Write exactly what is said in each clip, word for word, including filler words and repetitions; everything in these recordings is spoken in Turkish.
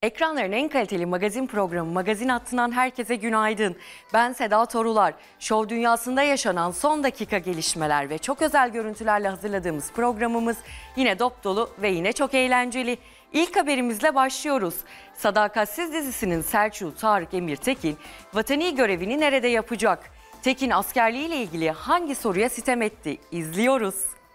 Ekranların en kaliteli magazin programı Magazin Hattı'ndan herkese günaydın. Ben Seda Torular. Şov dünyasında yaşanan son dakika gelişmeler ve çok özel görüntülerle hazırladığımız programımız yine dop dolu ve yine çok eğlenceli. İlk haberimizle başlıyoruz. Sadakatsiz dizisinin Selçuklu Tarık Emir Tekin, vatani görevini nerede yapacak? Tekin askerliğiyle ilgili hangi soruya sitem etti? İzliyoruz.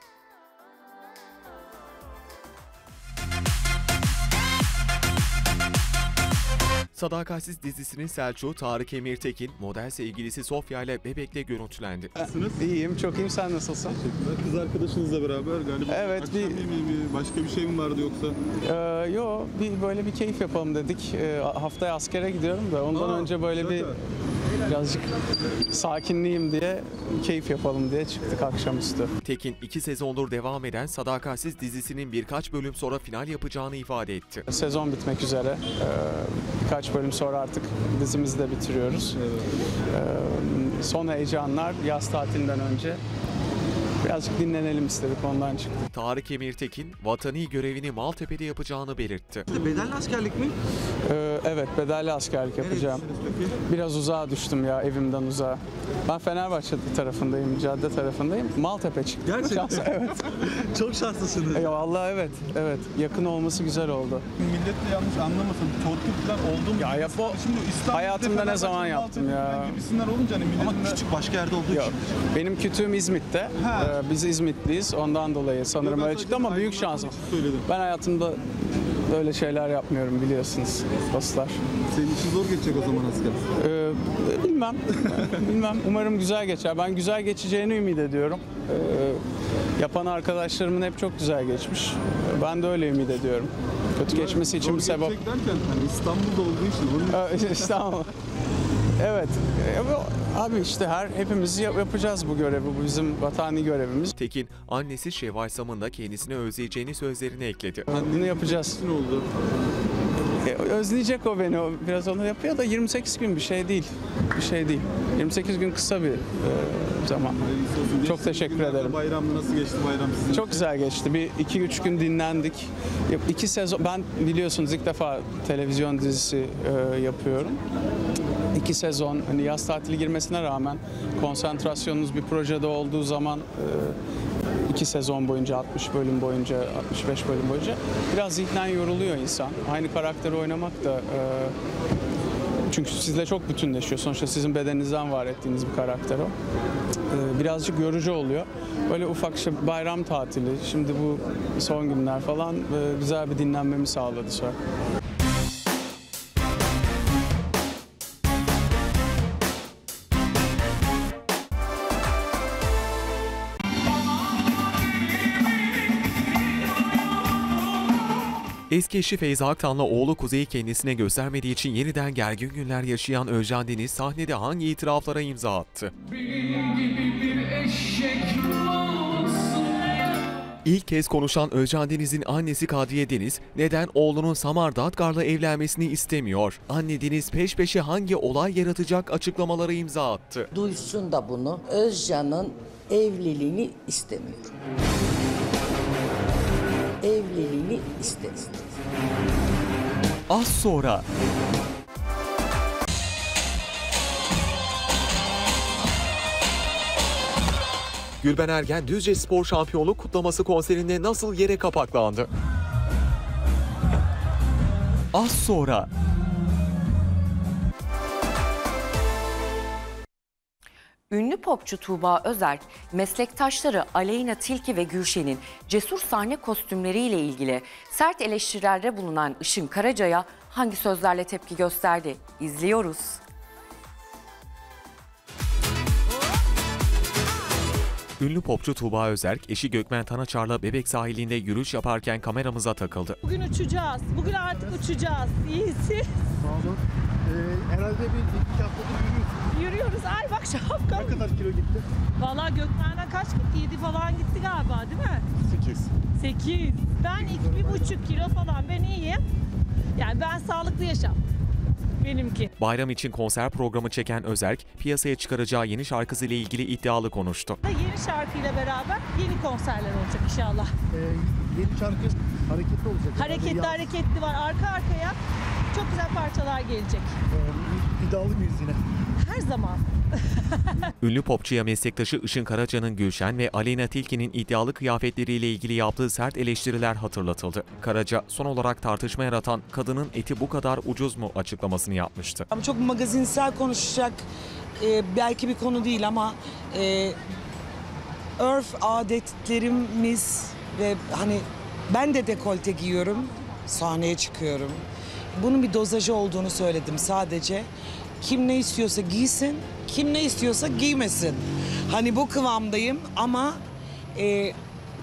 Sadakatsiz dizisinin Selçuklu Tarık Emir Tekin, model sevgilisi Sofya ile Bebek'le görüntülendi. Nasılsınız? İyiyim, çok iyiyim. Sen nasılsın? Teşekkürler. Kız arkadaşınızla beraber galiba. Evet, akşam bir- yemeği mi, başka bir şey mi vardı yoksa? Ee, yo, bir böyle bir keyif yapalım dedik. Ee, haftaya askere gidiyorum da ondan Aa, önce böyle bir zaten. birazcık sakinleyeyim diye, keyif yapalım diye çıktık akşamüstü. Tekin, iki sezondur devam eden Sadakatsiz dizisinin birkaç bölüm sonra final yapacağını ifade etti. Sezon bitmek üzere. Ee, birkaç bölüm sonra artık dizimizi de bitiriyoruz. Ee, son heyecanlar yaz tatilinden önce. Birazcık dinlenelim istedik, ondan çıktık. Tarık Emir Tekin, vatani görevini Maltepe'de yapacağını belirtti. Bedelli askerlik mi? Ee, evet, bedelli askerlik yapacağım. Peki. Biraz uzağa düştüm ya, evimden uzağa. Ben Fenerbahçe tarafındayım, cadde tarafındayım. Maltepe çıktı. Gerçekten. Şans- evet. Çok şanslısınız. Ya vallahi evet, evet. Yakın olması güzel oldu. Millet de yanlış anlamasın. Torpil falan oldu mu? Ya yap o- Şimdi İstanbul'da hayatımda ne Fenerbahçe, zaman yaptım ya? Maltepe gibisinden olunca hani milletin Ama de- küçük başka yerde olduğu Yok. için. Benim kütüğüm İzmit'te. Ha. Ee, biz İzmitliyiz. Ondan dolayı sanırım Ben öyle çıktı ama sadece büyük aydınlatmak şansım. için söyledim. Ben hayatımda böyle şeyler yapmıyorum, biliyorsunuz dostlar. Senin için zor geçecek o zaman asker. Ee, bilmem. bilmem. Umarım güzel geçer. Ben güzel geçeceğini ümit ediyorum. Ee, yapan arkadaşlarımın hep çok güzel geçmiş. Ben de öyle ümit ediyorum. Kötü geçmesi için Zor bir sebep. geçecek derken hani İstanbul'da olduğu için. Bunun Ee, İstanbul. Evet. Ee, bu- Abi işte her hepimiz yap- yapacağız bu görevi. Bu bizim vatani görevimiz. Tekin, annesi Şevval Sam'ın da kendisini özleyeceğini sözlerine ekledi. Bunu yapacağız. ne oldu? Ee, özleyecek o beni. O biraz onu yapıyor da yirmi sekiz gün bir şey değil. Bir şey değil. yirmi sekiz gün kısa bir e, zaman. Çok teşekkür Günlerde ederim. Bayram nasıl geçti bayram sizin? Çok güzel geçti. Bir iki üç gün dinlendik. Ya, İki sezon, ben biliyorsunuz ilk defa televizyon dizisi e, yapıyorum. İki sezon, hani yaz tatili girmesine rağmen konsantrasyonunuz bir projede olduğu zaman e, iki sezon boyunca, altmış bölüm boyunca, altmış beş bölüm boyunca biraz zihnen yoruluyor insan. Aynı karakteri oynamak da e, çünkü sizle çok bütünleşiyor. Sonuçta sizin bedeninizden var ettiğiniz bir karakter o. Ee, birazcık yorucu oluyor. Böyle ufak işte bayram tatili, şimdi bu son günler falan e, güzel bir dinlenmemi sağladı sonra. Eski eşi Feyza Aktan'la oğlu Kuzey'i kendisine göstermediği için yeniden gergin günler yaşayan Özcan Deniz sahnede hangi itiraflara imza attı? İlk kez konuşan Özcan Deniz'in annesi Kadriye Deniz, neden oğlunun Samar Dadgar'la evlenmesini istemiyor? Anne Deniz peş peşe hangi olay yaratacak açıklamaları imza attı. Duysun da bunu. Özcan'ın evliliğini istemiyorum. Evliliğini isteriz. Az sonra... Gülben Ergen Düzce Spor Şampiyonluk kutlaması konserinde nasıl yere kapaklandı? Az sonra... Ünlü popçu Tuğba Özerk, meslektaşları Aleyna Tilki ve Gülşen'in cesur sahne kostümleriyle ilgili sert eleştirilerde bulunan Işın Karaca'ya hangi sözlerle tepki gösterdi? İzliyoruz. Ünlü popçu Tuğba Özerk, eşi Gökmen Tanaçar'la Bebek sahilinde yürüyüş yaparken kameramıza takıldı. Bugün uçacağız. Bugün artık uçacağız. İyisi. Sağ olun. Ee, herhalde bir iki haftadır yürüyorsunuz. Yürüyoruz. Ay bak şapkam. Ne kadar kilo gitti? Valla Gökmen'den kaç gitti? Yedi falan gitti galiba değil mi? sekiz. Sekiz. Ben iki, bir buçuk kilo falan. Ben iyiyim. Yani ben sağlıklı yaşam. Benimki. Bayram için konser programı çeken Özerk, piyasaya çıkaracağı yeni şarkısıyla ilgili iddialı konuştu. Yeni şarkıyla beraber yeni konserler olacak inşallah. Ee, yeni şarkı hareketli olacak. Hareketli Yani yaz- hareketli var. Arka arkaya çok güzel parçalar gelecek. Ee, iddialı mıyız yine? Her zaman. Ünlü popçuya meslektaşı Işın Karaca'nın Gülşen ve Aleyna Tilki'nin iddialı kıyafetleriyle ilgili yaptığı sert eleştiriler hatırlatıldı. Karaca son olarak tartışma yaratan "kadının eti bu kadar ucuz mu" açıklamasını yapmıştı. Ama çok magazinsel konuşacak e, belki bir konu değil ama e, örf adetlerimiz ve hani ben de dekolte giyiyorum, sahneye çıkıyorum. Bunun bir dozajı olduğunu söyledim sadece. Kim ne istiyorsa giysin, kim ne istiyorsa giymesin. Hani bu kıvamdayım ama e,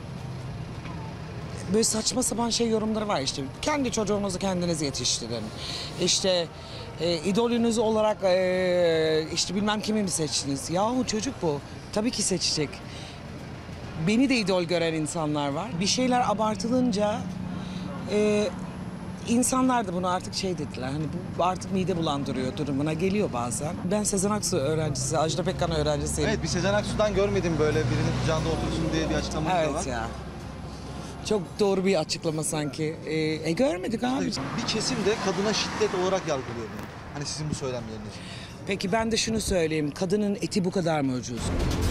böyle saçma sapan şey yorumları var işte. Kendi çocuğunuzu kendiniz yetiştirin. İşte e, idolünüz olarak e, işte bilmem kimi mi seçtiniz? Yahu çocuk bu. Tabii ki seçecek. Beni de idol gören insanlar var. Bir şeyler abartılınca e, insanlar da bunu artık şey dediler. Hani bu artık mide bulandırıyor durumuna geliyor bazen. Ben Sezen Aksu öğrencisi, Ajda Pekkan öğrencisiyim. Evet, bir Sezen Aksu'dan görmedim böyle birinin kucağında otursun diye bir açıklaması da var. Evet ya. Çok doğru bir açıklama sanki. Ee, e görmedik abi. Bir kesim de kadına şiddet olarak yargılıyor bunu. Hani sizin bu söylemleriniz. Peki ben de şunu söyleyeyim. Kadının eti bu kadar mı ucuz?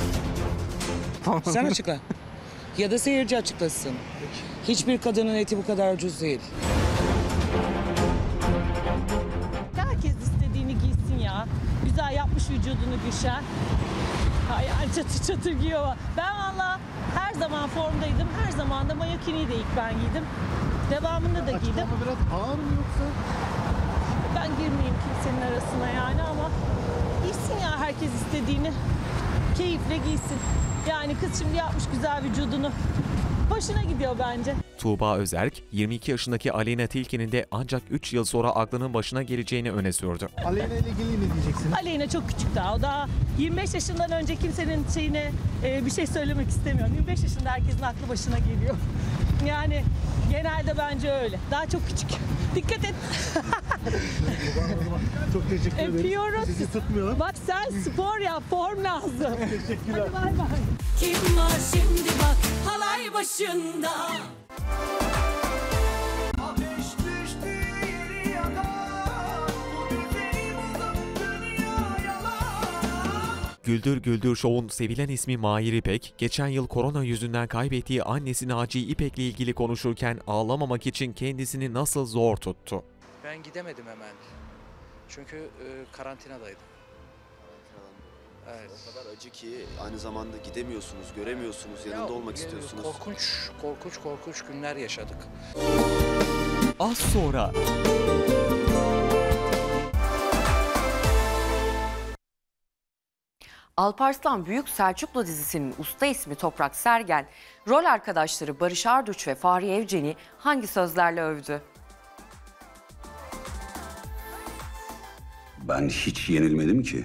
Sen açıkla. Ya da seyirci açıklasın. Hiçbir kadının eti bu kadar ucuz değil. Herkes istediğini giysin ya. Güzel yapmış vücudunu Gülşen. Yani çatır çatır giyiyor. Ben valla her zaman formdaydım. Her zaman da mayokiniyi de ilk ben giydim. Devamında da giydim. Açıklama biraz ağır mı yoksa? Ben girmeyeyim kimsenin arasına yani ama giysin ya herkes istediğini. Keyifle giysin. Yani kız şimdi yapmış güzel vücudunu. Hoşuna gidiyor bence. Tuğba Özerk, yirmi iki yaşındaki Aleyna Tilki'nin de ancak üç yıl sonra aklının başına geleceğini öne sürdü. Aleyna ile ilgili ne diyeceksiniz? Aleyna çok küçük daha. O daha yirmi beş yaşından önce kimsenin şeyine e, bir şey söylemek istemiyorum. yirmi beş yaşında herkesin aklı başına geliyor. Yani genelde bence öyle. Daha çok küçük. Dikkat et. Çok teşekkür ederim. Öpüyoruz. Sizi tutmayalım. Bak sen spor yap, form lazım. Teşekkürler. Hadi bay bay. Kim var şimdi bak halay başında. Ateş düştü yeri yakar, bu güzelim uzak dünya yalan. Güldür Güldür Show'un sevilen ismi Mahir İpek, geçen yıl korona yüzünden kaybettiği annesi Naciye İpek'le ilgili konuşurken ağlamamak için kendisini nasıl zor tuttu. Ben gidemedim hemen. Çünkü e, karantinadaydım. Evet. O kadar acı ki aynı zamanda gidemiyorsunuz, göremiyorsunuz, yanında Ya, olmak e, istiyorsunuz. Korkunç, korkunç, korkunç günler yaşadık. Az sonra... Alparslan Büyük Selçuklu dizisinin usta ismi Toprak Sergen, rol arkadaşları Barış Arduç ve Fahri Evcen'i hangi sözlerle övdü? Ben hiç yenilmedim ki.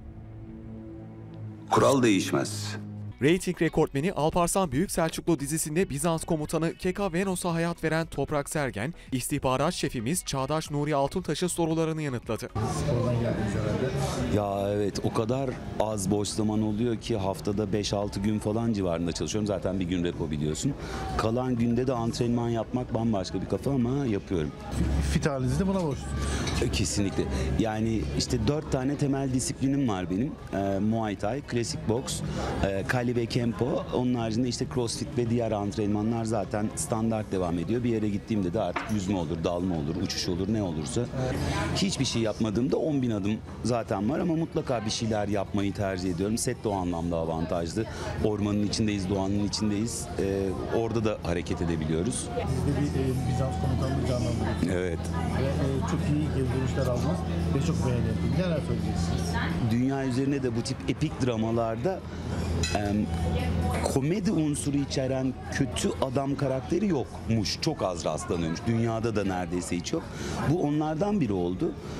Kural değişmez. Rating rekortmeni Alparslan Büyük Selçuklu dizisinde Bizans komutanı Keka Venos'a hayat veren Toprak Sergen, istihbarat şefimiz Çağdaş Nuri Altuntaş'ın sorularını yanıtladı. Spordan geldiniz herhalde. Ya evet, o kadar az boş zaman oluyor ki haftada beş altı gün falan civarında çalışıyorum. Zaten bir gün repo biliyorsun. Kalan günde de antrenman yapmak bambaşka bir kafa ama yapıyorum. Fit halinizi de buna borçlusunuz. Kesinlikle. Yani işte dört tane temel disiplinim var benim. Ee, Muay Thai, klasik boks, e, Kali ve Kempo. Onun haricinde işte CrossFit ve diğer antrenmanlar zaten standart devam ediyor. Bir yere gittiğimde de artık yüzme olur, dalma olur, uçuş olur, ne olursa. Hiçbir şey yapmadığımda on bin adım zaten var ama mutlaka bir şeyler yapmayı tercih ediyorum. Set de o anlamda avantajlı. Ormanın içindeyiz, doğanın içindeyiz. Ee, orada da hareket edebiliyoruz. Siz de bir e, Bizans komutanlığı canlandırıyorsunuz. Evet. Ve e, çok iyi geri dönüşler aldınız ve çok beğenildi. Neler söyleyeceksiniz? Dünya üzerine de bu tip epik dramalarda e, komedi unsuru içeren kötü adam karakteri yokmuş. Çok az rastlanıyormuş. Dünyada da neredeyse hiç yok. Bu onlardan biri oldu.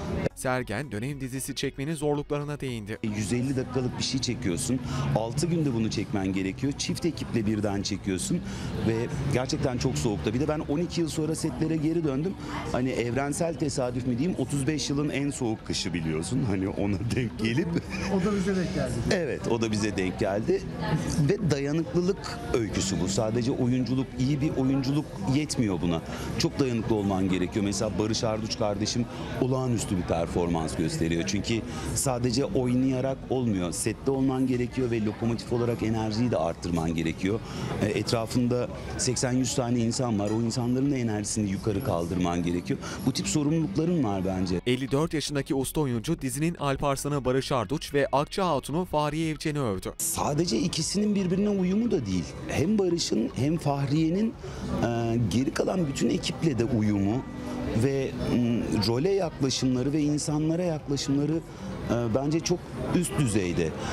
Sergen dönem dizisi çekmenin zorluklarına değindi. yüz elli dakikalık bir şey çekiyorsun. altı günde bunu çekmen gerekiyor. Çift ekiple birden çekiyorsun ve gerçekten çok soğukta. Bir de ben on iki yıl sonra setlere geri döndüm. Hani evrensel tesadüf mü diyeyim, otuz beş yılın en soğuk kışı biliyorsun. Hani ona denk gelip. O da bize denk geldi. Evet, o da bize denk geldi. Ve dayanıklılık öyküsü bu. Sadece oyunculuk, iyi bir oyunculuk yetmiyor buna. Çok dayanıklı olman gerekiyor. Mesela Barış Arduç kardeşim olağanüstü bir performans gösteriyor. Çünkü sadece oynayarak olmuyor. Sette olman gerekiyor ve lokomotif olarak enerjiyi de arttırman gerekiyor. Etrafında seksen yüz tane insan var. O insanların da enerjisini yukarı kaldırman gerekiyor. Bu tip sorumlulukların var bence. elli dört yaşındaki usta oyuncu dizinin Alparslan'ı Barış Arduç ve Akça Hatun'u Fahriye Evcen'i övdü. Sadece ikisinin birbirine uyumu da değil. Hem Barış'ın hem Fahriye'nin e, geri kalan bütün ekiple de uyumu ve m, role yaklaşımları ve insanlara yaklaşımları e, bence çok üst düzeyde. E,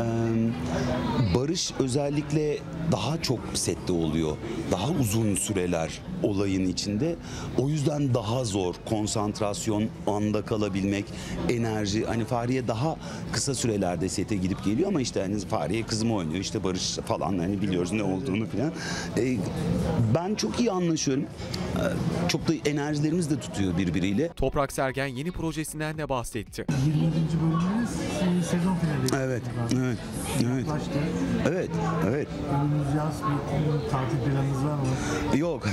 Barış özellikle daha çok sette oluyor. Daha uzun süreler olayın içinde. O yüzden daha zor konsantrasyon, anda kalabilmek, enerji. Hani Fahriye daha kısa sürelerde sete gidip geliyor ama işte hani Fahriye kızımı oynuyor. İşte Barış falan hani biliyoruz ne olduğunu falan. E, ben çok iyi anlaşıyorum. E, çok da enerjilerimiz de tutuyor birbiriyle. Toprak Sergen yeni projesinden de bahsetti. yirminci bölümümüz sezon finali. Evet, evet, evet. Yaklaştı. Evet, evet. Önümüz yaz bir tatil planınız var mı? Yok.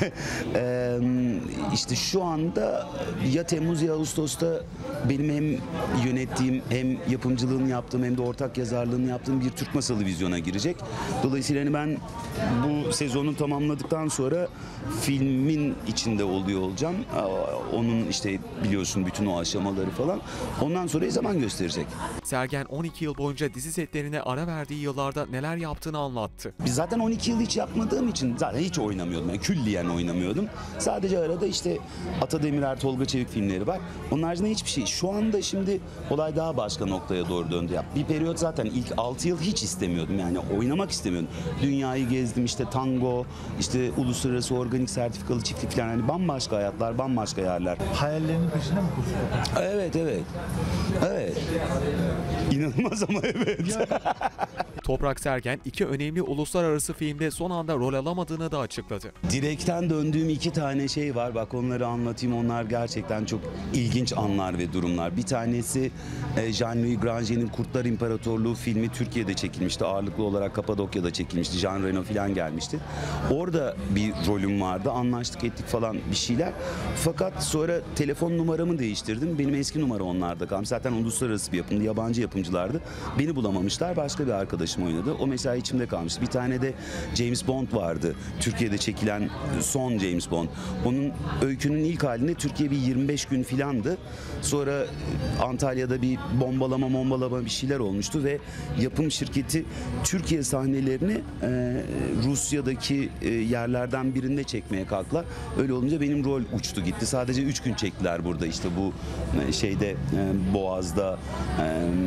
ee, işte şu anda ya Temmuz ya Ağustos'ta benim hem yönettiğim hem yapımcılığını yaptığım hem de ortak yazarlığını yaptığım bir Türk masalı vizyona girecek. Dolayısıyla hani ben bu sezonu tamamladıktan sonra filmin içinde oluyor olacağım. Onun işte biliyorsun bütün o aşamaları falan. Ondan sonra zaman gösterecek. Sergen on iki yıl boyunca dizi setlerine ara verdiği yıllarda neler yaptığını anlattı. Biz zaten on iki yıl hiç yapmadığım için zaten hiç oynamıyordum. Yani külliyen oynamıyordum. Sadece arada işte Ata Demirer, Tolga Çevik filmleri var. Onun haricinde hiçbir şey. Şu anda şimdi olay daha başka noktaya doğru döndü. Ya bir periyot zaten ilk altı yıl hiç istemiyordum. Yani oynamak istemiyordum. Dünyayı gezdim işte tango, işte uluslararası organik sertifikalı çiftlik falan. Hani bambaşka hayatlar, bambaşka yerler. Hayallerinin peşinde mi koşuyor? Evet, evet. Evet. İnanılmaz ama evet. Toprak Sergen iki önemli uluslararası filmde son anda rol alamadığını da açıkladı. Direkten döndüğüm iki tane şey var. Bak onları anlatayım. Onlar gerçekten çok ilginç anlar ve durumlar. Bir tanesi Jean-Louis Granger'in Kurtlar İmparatorluğu filmi Türkiye'de çekilmişti. Ağırlıklı olarak Kapadokya'da çekilmişti. Jean Reno falan gelmişti. Orada bir rolüm vardı. Anlaştık ettik falan bir şeyler. Fakat sonra telefon numaramı değiştirdim. Benim eski numara onlarda kalmış. Zaten uluslararası bir yapımdı. Yabancı yapımcılardı. Beni bulamamışlar. Başka bir arkadaşım oynadı. O mesela içimde kalmış. Bir tane de James Bond vardı. Türkiye'de çekilen son James Bond. Onun öykünün ilk halinde Türkiye bir yirmi beş gün filandı. Sonra Antalya'da bir bombalama bombalama bir şeyler olmuştu ve yapım şirketi Türkiye sahnelerini e, Rusya'daki e, yerlerden birinde çekmeye kalktılar. Öyle olunca benim rol uçtu gitti. Sadece üç gün çektiler burada işte bu e, şeyde e, Boğaz'da e,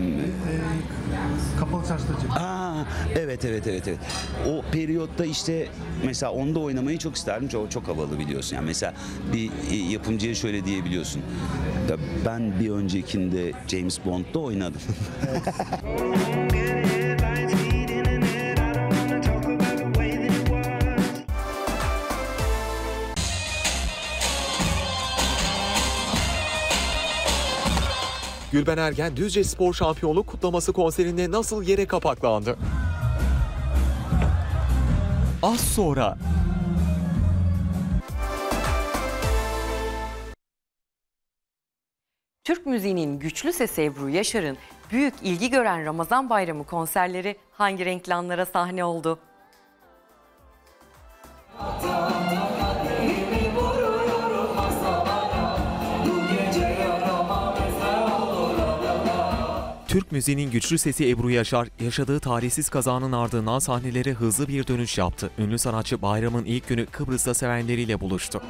Kapalı Çarşı'da çekildi. Aa, evet evet evet evet. O periyotta işte mesela onda oynamayı çok isterdim. Çok çok havalı biliyorsun. Yani mesela bir yapımcıya şöyle diyebiliyorsun. Ya ben bir öncekinde James Bond'da oynadım. Gülben Ergen Düzce Spor Şampiyonluk kutlaması konserinde nasıl yere kapaklandı? Az sonra. Türk müziğinin güçlü sesi Ebru Yaşar'ın büyük ilgi gören Ramazan Bayramı konserleri hangi renkli anlara sahne oldu? Türk müziğinin güçlü sesi Ebru Yaşar, yaşadığı talihsiz kazanın ardından sahnelere hızlı bir dönüş yaptı. Ünlü sanatçı bayramın ilk günü Kıbrıs'ta sevenleriyle buluştu.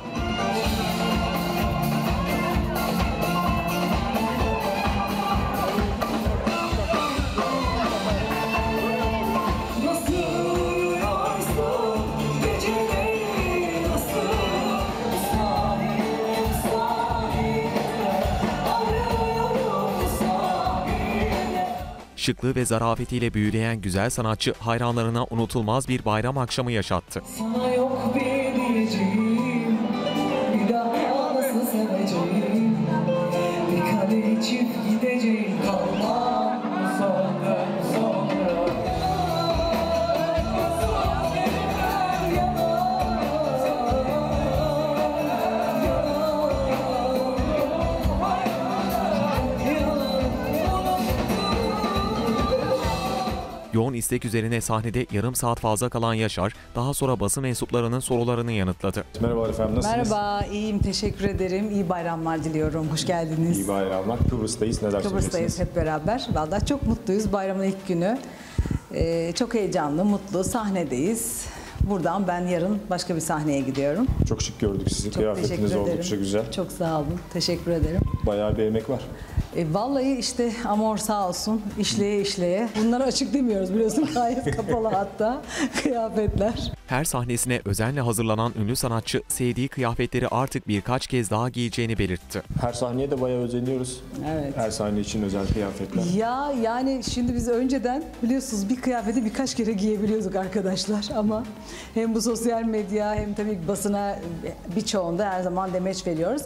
Şıklığı ve zarafetiyle büyüleyen güzel sanatçı hayranlarına unutulmaz bir bayram akşamı yaşattı. Sana yok bir diyeceğim, bir daha nasıl seveceğim, bir kadeh içip gideceğim, kalmam sonra sonra. Yoğun istek üzerine sahnede yarım saat fazla kalan Yaşar, daha sonra basın mensuplarının sorularını yanıtladı. Merhaba efendim, nasılsınız? Merhaba, iyiyim, teşekkür ederim. İyi bayramlar diliyorum, hoş geldiniz. İyi bayramlar. Kıbrıs'tayız, neler Kıbrıs'tayız söyleyeceksiniz? hep beraber. Vallahi çok mutluyuz, bayramın ilk günü. Ee, çok heyecanlı, mutlu, sahnedeyiz. Buradan ben yarın başka bir sahneye gidiyorum. Çok şık gördük sizi, Çok kıyafetiniz teşekkür ederim. oldukça güzel. Çok sağ olun, teşekkür ederim. Bayağı bir emek var. E, vallahi işte Amor sağ olsun işleye işleye. Bunları açık demiyoruz biliyorsun, gayet kapalı hatta kıyafetler. Her sahnesine özenle hazırlanan ünlü sanatçı sevdiği kıyafetleri artık birkaç kez daha giyeceğini belirtti. Her sahneye de bayağı özeniyoruz. Evet. Her sahne için özel kıyafetler. Ya yani şimdi biz önceden biliyorsunuz bir kıyafeti birkaç kere giyebiliyorduk arkadaşlar ama hem bu sosyal medya hem tabii basına birçoğunda her zaman demeç veriyoruz.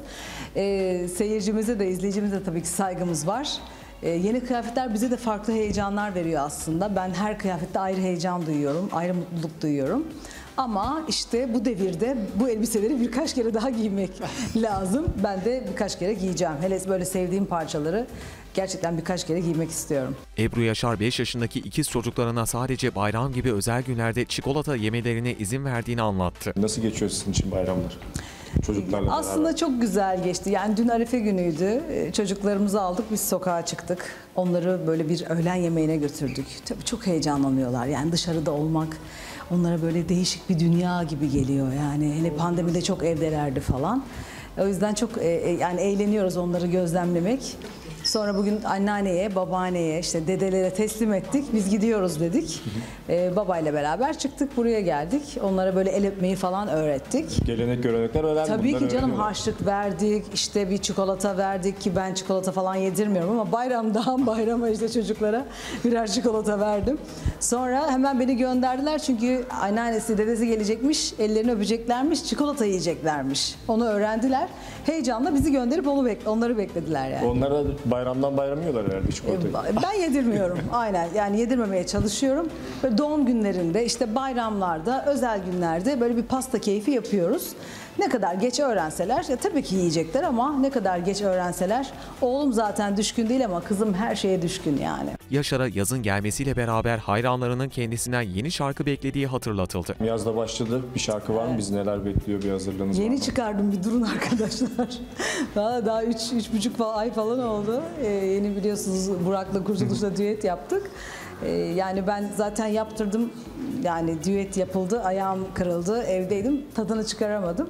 Ee, seyircimize de izleyicimize de tabii ki saygımız var. Ee, yeni kıyafetler bize de farklı heyecanlar veriyor aslında. Ben her kıyafette ayrı heyecan duyuyorum, ayrı mutluluk duyuyorum. Ama işte bu devirde bu elbiseleri birkaç kere daha giymek lazım. Ben de birkaç kere giyeceğim. Hele böyle sevdiğim parçaları gerçekten birkaç kere giymek istiyorum. Ebru Yaşar beş yaşındaki ikiz çocuklarına sadece bayram gibi özel günlerde çikolata yemelerine izin verdiğini anlattı. Nasıl geçiyor sizin için bayramlar? Çocuklarla Aslında beraber. çok güzel geçti. Yani dün Arife günüydü. Çocuklarımızı aldık, biz sokağa çıktık. Onları böyle bir öğlen yemeğine götürdük. Tabii çok heyecanlanıyorlar. Yani dışarıda olmak onlara böyle değişik bir dünya gibi geliyor. Yani hele pandemide çok evdelerdi falan. O yüzden çok e, yani eğleniyoruz onları gözlemlemek. Sonra bugün anneanneye, babaanneye, işte dedelere teslim ettik. Biz gidiyoruz dedik. Ee, babayla beraber çıktık, buraya geldik. Onlara böyle el öpmeyi falan öğrettik. Gelenek görenekler öğrendi. Tabii ki canım, harçlık verdik, işte bir çikolata verdik ki ben çikolata falan yedirmiyorum ama bayramdan bayrama işte çocuklara birer çikolata verdim. Sonra hemen beni gönderdiler çünkü anneannesi, dedesi gelecekmiş, ellerini öpeceklermiş, çikolata yiyeceklermiş. Onu öğrendiler. Heyecanla bizi gönderip onu bek onları beklediler yani. Onlara bayramdan bayram yiyorlar herhalde çikolatayı. Ben yedirmiyorum aynen, yani yedirmemeye çalışıyorum. Böyle doğum günlerinde, işte bayramlarda, özel günlerde böyle bir pasta keyfi yapıyoruz. Ne kadar geç öğrenseler, ya tabii ki yiyecekler ama ne kadar geç öğrenseler, oğlum zaten düşkün değil ama kızım her şeye düşkün yani. Yaşar'a yazın gelmesiyle beraber hayranlarının kendisinden yeni şarkı beklediği hatırlatıldı. Yaz da başladı. Bir şarkı var mı? Biz neler bekliyor, bir hazırlığınız var mı? Yeni çıkardım, bir durun arkadaşlar. daha daha üç, üç buçuk ay falan oldu. Ee, yeni biliyorsunuz Burak'la Kurtuluş'la düet yaptık. Ee, yani ben zaten yaptırdım. Yani düet yapıldı, ayağım kırıldı, evdeydim, tadını çıkaramadım.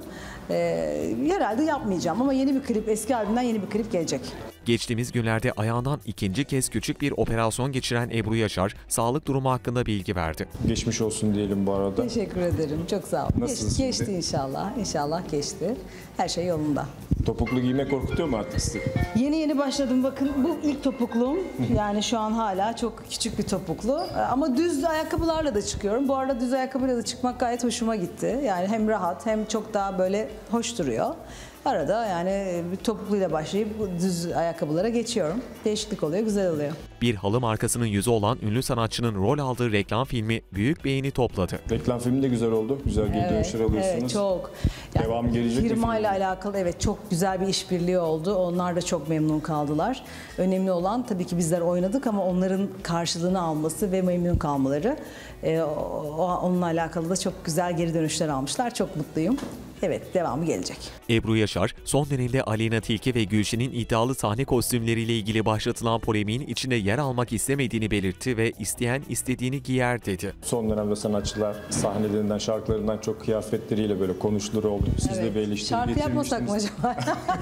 Ee, herhalde yapmayacağım ama yeni bir klip, eski albümden yeni bir klip gelecek. Geçtiğimiz günlerde ayağından ikinci kez küçük bir operasyon geçiren Ebru Yaşar, sağlık durumu hakkında bilgi verdi. Geçmiş olsun diyelim bu arada. Teşekkür ederim, çok sağ olun. Nasılsınız Geçti, geçti şimdi? inşallah, inşallah geçti. Her şey yolunda. Topuklu giymek korkutuyor mu artık sizi? Yeni yeni başladım, bakın bu ilk topukluğum. Yani şu an hala çok küçük bir topuklu. Ama düz ayakkabılarla da çıkıyorum. Bu arada düz ayakkabıyla da çıkmak gayet hoşuma gitti. Yani hem rahat hem çok daha böyle hoş duruyor. Arada yani bir topukluyla başlayıp düz ayakkabılara geçiyorum. Değişiklik oluyor, güzel oluyor. Bir halı markasının yüzü olan ünlü sanatçının rol aldığı reklam filmi büyük beğeni topladı. Reklam filmi de güzel oldu. Güzel geri dönüşler alıyorsunuz. Evet, çok. Yani Devam gelecek mi? Firmayla alakalı evet çok güzel bir işbirliği oldu. Onlar da çok memnun kaldılar. Önemli olan tabii ki bizler oynadık ama onların karşılığını alması ve memnun kalmaları. Ee, o, onunla alakalı da çok güzel geri dönüşler almışlar. Çok mutluyum. Evet, devamı gelecek. Ebru Yaşar, son dönemde Aleyna Tilki ve Gülşen'in iddialı sahne kostümleriyle ilgili başlatılan polemiğin içinde yer almak istemediğini belirtti ve isteyen istediğini giyer dedi. Son dönemde sanatçılar sahnelerinden, şarkılarından çok kıyafetleriyle böyle konuşulur oldu. Siz Evet. de bir eleştiri Şarkı yapmasak mı acaba?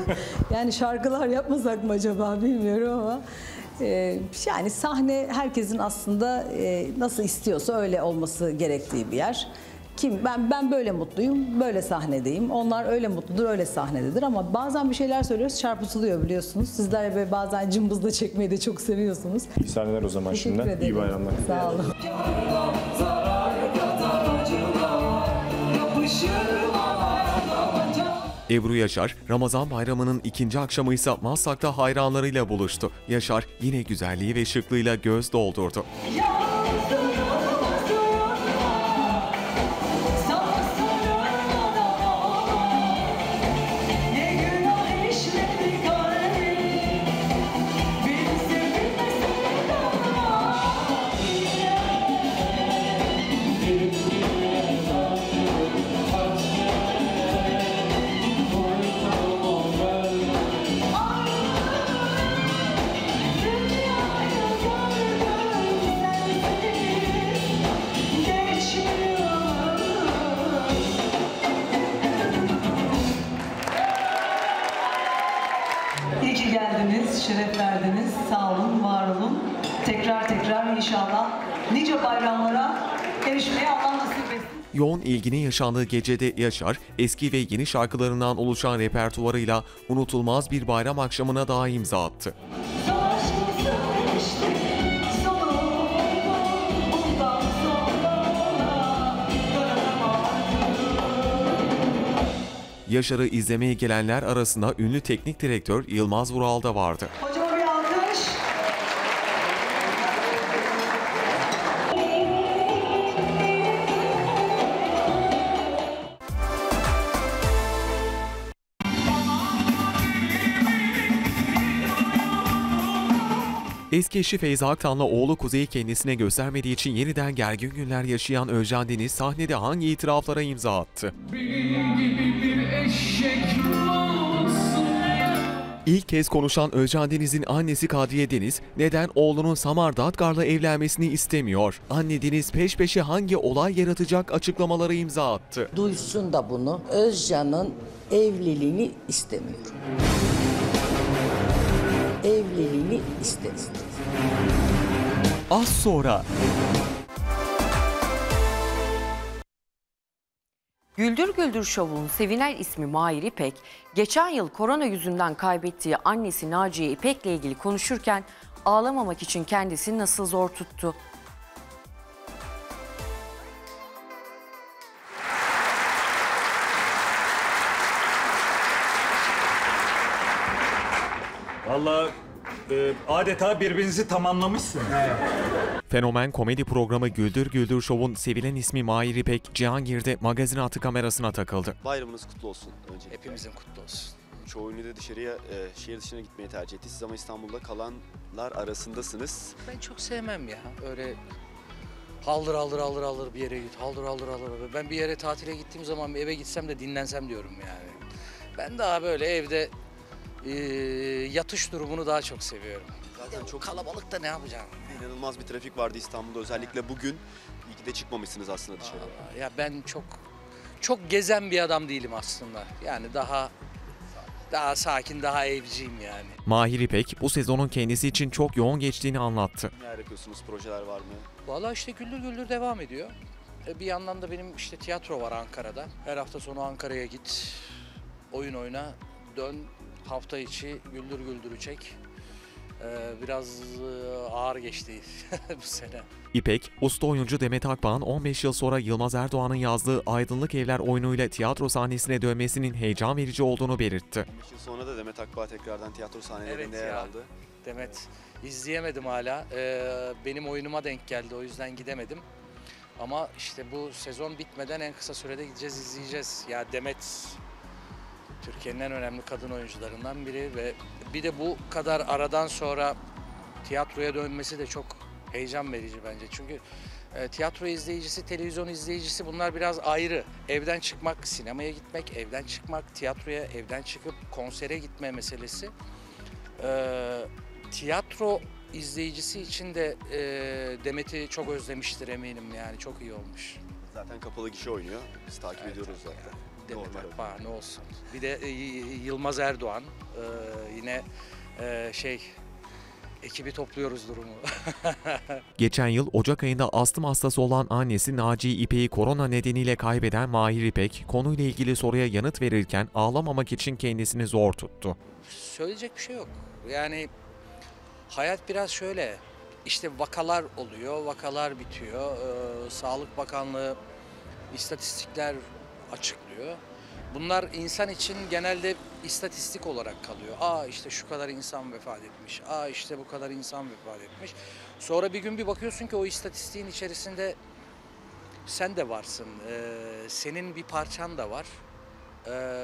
Yani şarkılar yapmasak mı acaba bilmiyorum ama... Ee, yani sahne herkesin aslında e, nasıl istiyorsa öyle olması gerektiği bir yer. kim ben ben böyle mutluyum, böyle sahnedeyim. Onlar öyle mutludur, öyle sahnededir ama bazen bir şeyler söylüyoruz çarpıtılıyor biliyorsunuz. Sizler böyle bazen cımbızla çekmeyi de çok seviyorsunuz. İyi sahneler o zaman Teşekkür şimdiden. ederim. İyi bayramlar. Sağ olun. Ebru Yaşar, Ramazan bayramının ikinci akşamı ise Maslak'ta hayranlarıyla buluştu. Yaşar yine güzelliği ve şıklığıyla göz doldurdu. İyi ki geldiniz, şeref verdiniz. Sağ olun, var olun. Tekrar tekrar inşallah nice bayramlara erişmeye Allah nasip etsin. Yoğun ilginin yaşandığı gecede Yaşar, eski ve yeni şarkılarından oluşan repertuarıyla unutulmaz bir bayram akşamına daha imza attı. Yaşar'ı izlemeye gelenler arasında ünlü teknik direktör Yılmaz Vural da vardı. Hocama bir alkış. Eski eşi Feyza Aktan'la oğlu Kuzey'i kendisine göstermediği için yeniden gergin günler yaşayan Özcan Deniz sahnede hangi itiraflara imza attı? Benim gibi bir eşek İlk kez konuşan Özcan Deniz'in annesi Kadriye Deniz neden oğlunun Samar Datkar'la evlenmesini istemiyor? Anne Deniz peş peşe hangi olay yaratacak açıklamaları imza attı. Duysun da bunu. Özcan'ın evliliğini istemiyorum. Evliliğini isteriz. Az sonra. Güldür Güldür Şov'un sevilen ismi Mahir İpek, geçen yıl korona yüzünden kaybettiği annesi Naciye İpek'le ilgili konuşurken ağlamamak için kendisini nasıl zor tuttu. Vallahi e, adeta birbirinizi tamamlamışsınız. Fenomen komedi programı Güldür Güldür Şov'un sevilen ismi Mahir İpek, Cihangir'de magazin attı kamerasına takıldı. Bayramınız kutlu olsun öncelikle. Hepimizin kutlu olsun. Çoğu ünlü de dışarıya, e, şehir dışına gitmeyi tercih etti. Siz ama İstanbul'da kalanlar arasındasınız. Ben çok sevmem ya. Öyle haldır haldır haldır haldır bir yere git. Haldır haldır haldır. Ben bir yere tatile gittiğim zaman eve gitsem de dinlensem diyorum yani. Ben daha böyle evde e, yatış durumunu daha çok seviyorum. Zaten çok kalabalıkta ne yapacağım? İnanılmaz bir trafik vardı İstanbul'da özellikle bugün. İyi ki de çıkmamışsınız aslında dışarıya. Aa, ya ben çok çok gezen bir adam değilim aslında. Yani daha daha sakin, daha evciyim yani. Mahir İpek bu sezonun kendisi için çok yoğun geçtiğini anlattı. Neler yapıyorsunuz, projeler var mı? Vallahi işte Güldür Güldür devam ediyor. E, Bir yandan da benim işte tiyatro var Ankara'da. Her hafta sonu Ankara'ya git, oyun oyna, dön, hafta içi Güldür Güldür'ü çek. Ee, Biraz e, ağır geçti bu sene. İpek, usta oyuncu Demet Akbağ'ın on beş yıl sonra Yılmaz Erdoğan'ın yazdığı Aydınlık Evler oyunuyla tiyatro sahnesine dönmesinin heyecan verici olduğunu belirtti. on beş yıl sonra da Demet Akbağ tekrardan tiyatro sahnelerinde Evet yer ya. aldı. Demet izleyemedim hala. Ee, benim oyunuma denk geldi, o yüzden gidemedim. Ama işte bu sezon bitmeden en kısa sürede gideceğiz, izleyeceğiz. Ya Demet Türkiye'nin en önemli kadın oyuncularından biri ve bir de bu kadar aradan sonra tiyatroya dönmesi de çok heyecan verici bence. Çünkü e, tiyatro izleyicisi, televizyon izleyicisi bunlar biraz ayrı. Evden çıkmak, sinemaya gitmek, evden çıkmak, tiyatroya evden çıkıp konsere gitme meselesi. E, tiyatro izleyicisi için de e, Demet'i çok özlemiştir eminim, yani çok iyi olmuş. Zaten kapalı gişe oynuyor. Biz takip Evet, ediyoruz tabii zaten. Demet Normal. Akbağ ne olsun. Bir de e, Yılmaz Erdoğan e, yine e, şey ekibi topluyoruz durumu. Geçen yıl Ocak ayında astım hastası olan annesi Naciye İpek'i korona nedeniyle kaybeden Mahir İpek, konuyla ilgili soruya yanıt verirken ağlamamak için kendisini zor tuttu. Söyleyecek bir şey yok. Yani hayat biraz şöyle, işte vakalar oluyor, vakalar bitiyor. Ee, Sağlık Bakanlığı istatistikler açıklıyor. Bunlar insan için genelde istatistik olarak kalıyor. Aa işte şu kadar insan vefat etmiş, aa işte bu kadar insan vefat etmiş. Sonra bir gün bir bakıyorsun ki o istatistiğin içerisinde sen de varsın, ee, senin bir parçan da var. Ee,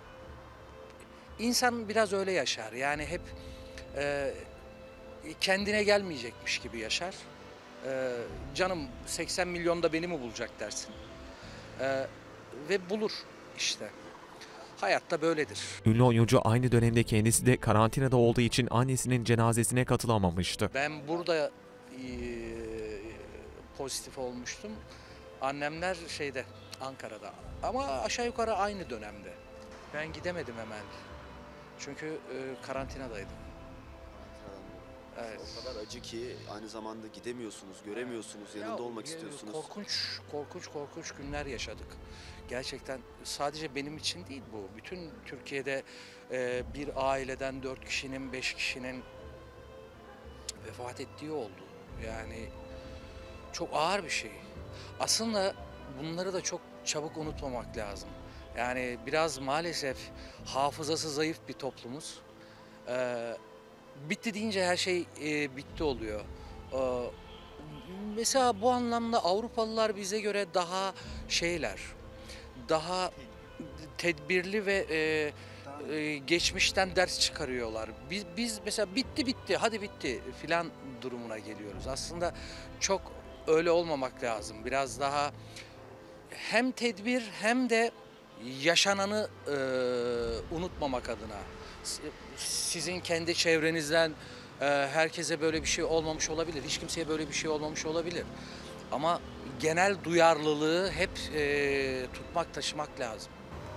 İnsan biraz öyle yaşar. Yani hep e, kendine gelmeyecekmiş gibi yaşar. E, canım seksen milyonda beni mi bulacak dersin. E, ve bulur işte. Hayatta böyledir. Ünlü oyuncu aynı dönemde kendisi de karantinada olduğu için annesinin cenazesine katılamamıştı. Ben burada e, pozitif olmuştum. Annemler şeyde, Ankara'da. Ama aşağı yukarı aynı dönemde. Ben gidemedim hemen. Çünkü e, karantinadaydım. Evet. O kadar acı ki aynı zamanda gidemiyorsunuz, göremiyorsunuz, yanında Ya, olmak e, istiyorsunuz. Korkunç, korkunç, korkunç günler yaşadık. Gerçekten sadece benim için değil bu. Bütün Türkiye'de e, bir aileden dört kişinin, beş kişinin vefat ettiği oldu. Yani çok ağır bir şey. Aslında bunları da çok çabuk unutmamak lazım. Yani biraz maalesef hafızası zayıf bir toplumuz. Ee, bitti deyince her şey e, bitti oluyor. Ee, mesela bu anlamda Avrupalılar bize göre daha şeyler, daha tedbirli ve e, e, geçmişten ders çıkarıyorlar. Biz, biz mesela bitti bitti, hadi bitti filan durumuna geliyoruz. Aslında çok öyle olmamak lazım. Biraz daha hem tedbir hem de yaşananı e, unutmamak adına. Sizin kendi çevrenizden e, herkese böyle bir şey olmamış olabilir. Hiç kimseye böyle bir şey olmamış olabilir. Ama genel duyarlılığı hep e, tutmak, taşımak lazım.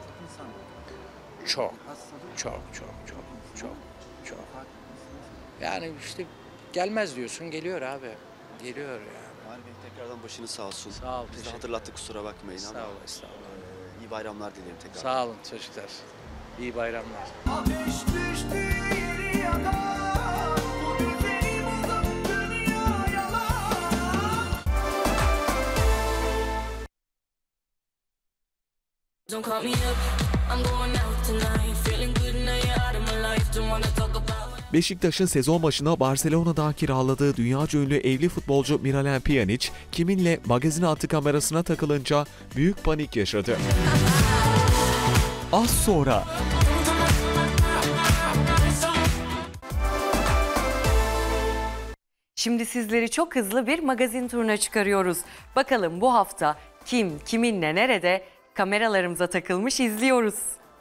Çok, çok, çok, çok, çok, çok. Yani işte gelmez diyorsun, geliyor abi. Geliyor yani. Mahir Bey tekrardan başınız sağ olsun. Sağ ol. Biz de hatırlattık, kusura bakmayın. Sağ ama, ol, estağfurullah. e, iyi bayramlar dilerim tekrar. Sağ olun çocuklar. İyi bayramlar. Don't call me up, I'm going out tonight. Feeling good now you're out of my life. Don't wanna talk about. Beşiktaş'ın sezon başına Barcelona'da kiraladığı dünyaca ünlü evli futbolcu Miralem Pjanic, kiminle magazin attı kamerasına takılınca büyük panik yaşadı. Az sonra... Şimdi sizleri çok hızlı bir magazin turuna çıkarıyoruz. Bakalım bu hafta kim, kiminle, nerede kameralarımıza takılmış izliyoruz.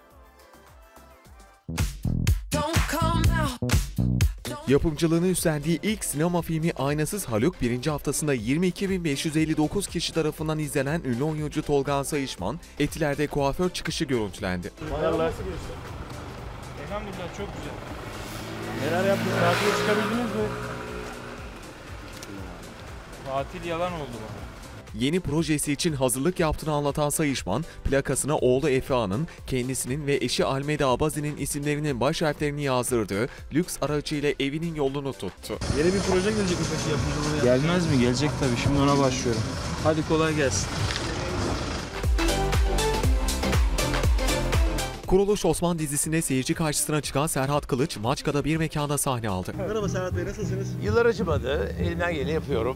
Yapımcılığını üstlendiği ilk sinema filmi Aynasız Haluk birinci haftasında yirmi iki bin beş yüz elli dokuz kişi tarafından izlenen ünlü oyuncu Tolga Sayışman, Etiler'de kuaför çıkışı görüntülendi. Merhabalar. Elhamdülillah çok güzel. Neler yaptınız? Tatile çıkabildiniz mi? Tatil yalan oldu bana. Yeni projesi için hazırlık yaptığını anlatan Sayışman, plakasına oğlu Efe'nin, kendisinin ve eşi Almeda Abazi'nin isimlerinin baş harflerini yazdırdığı lüks aracıyla evinin yolunu tuttu. Yeni bir proje gelecek mi peki yapımcılığı? Gelmez mi? Gelecek tabii. Şimdi ona başlıyorum. Hadi kolay gelsin. Kuruluş Osman dizisinde seyirci karşısına çıkan Serhat Kılıç, Maçka'da bir mekanda sahne aldı. Merhaba Serhat Bey, nasılsınız? Yıllar acımadı. Elimden geleni yapıyorum.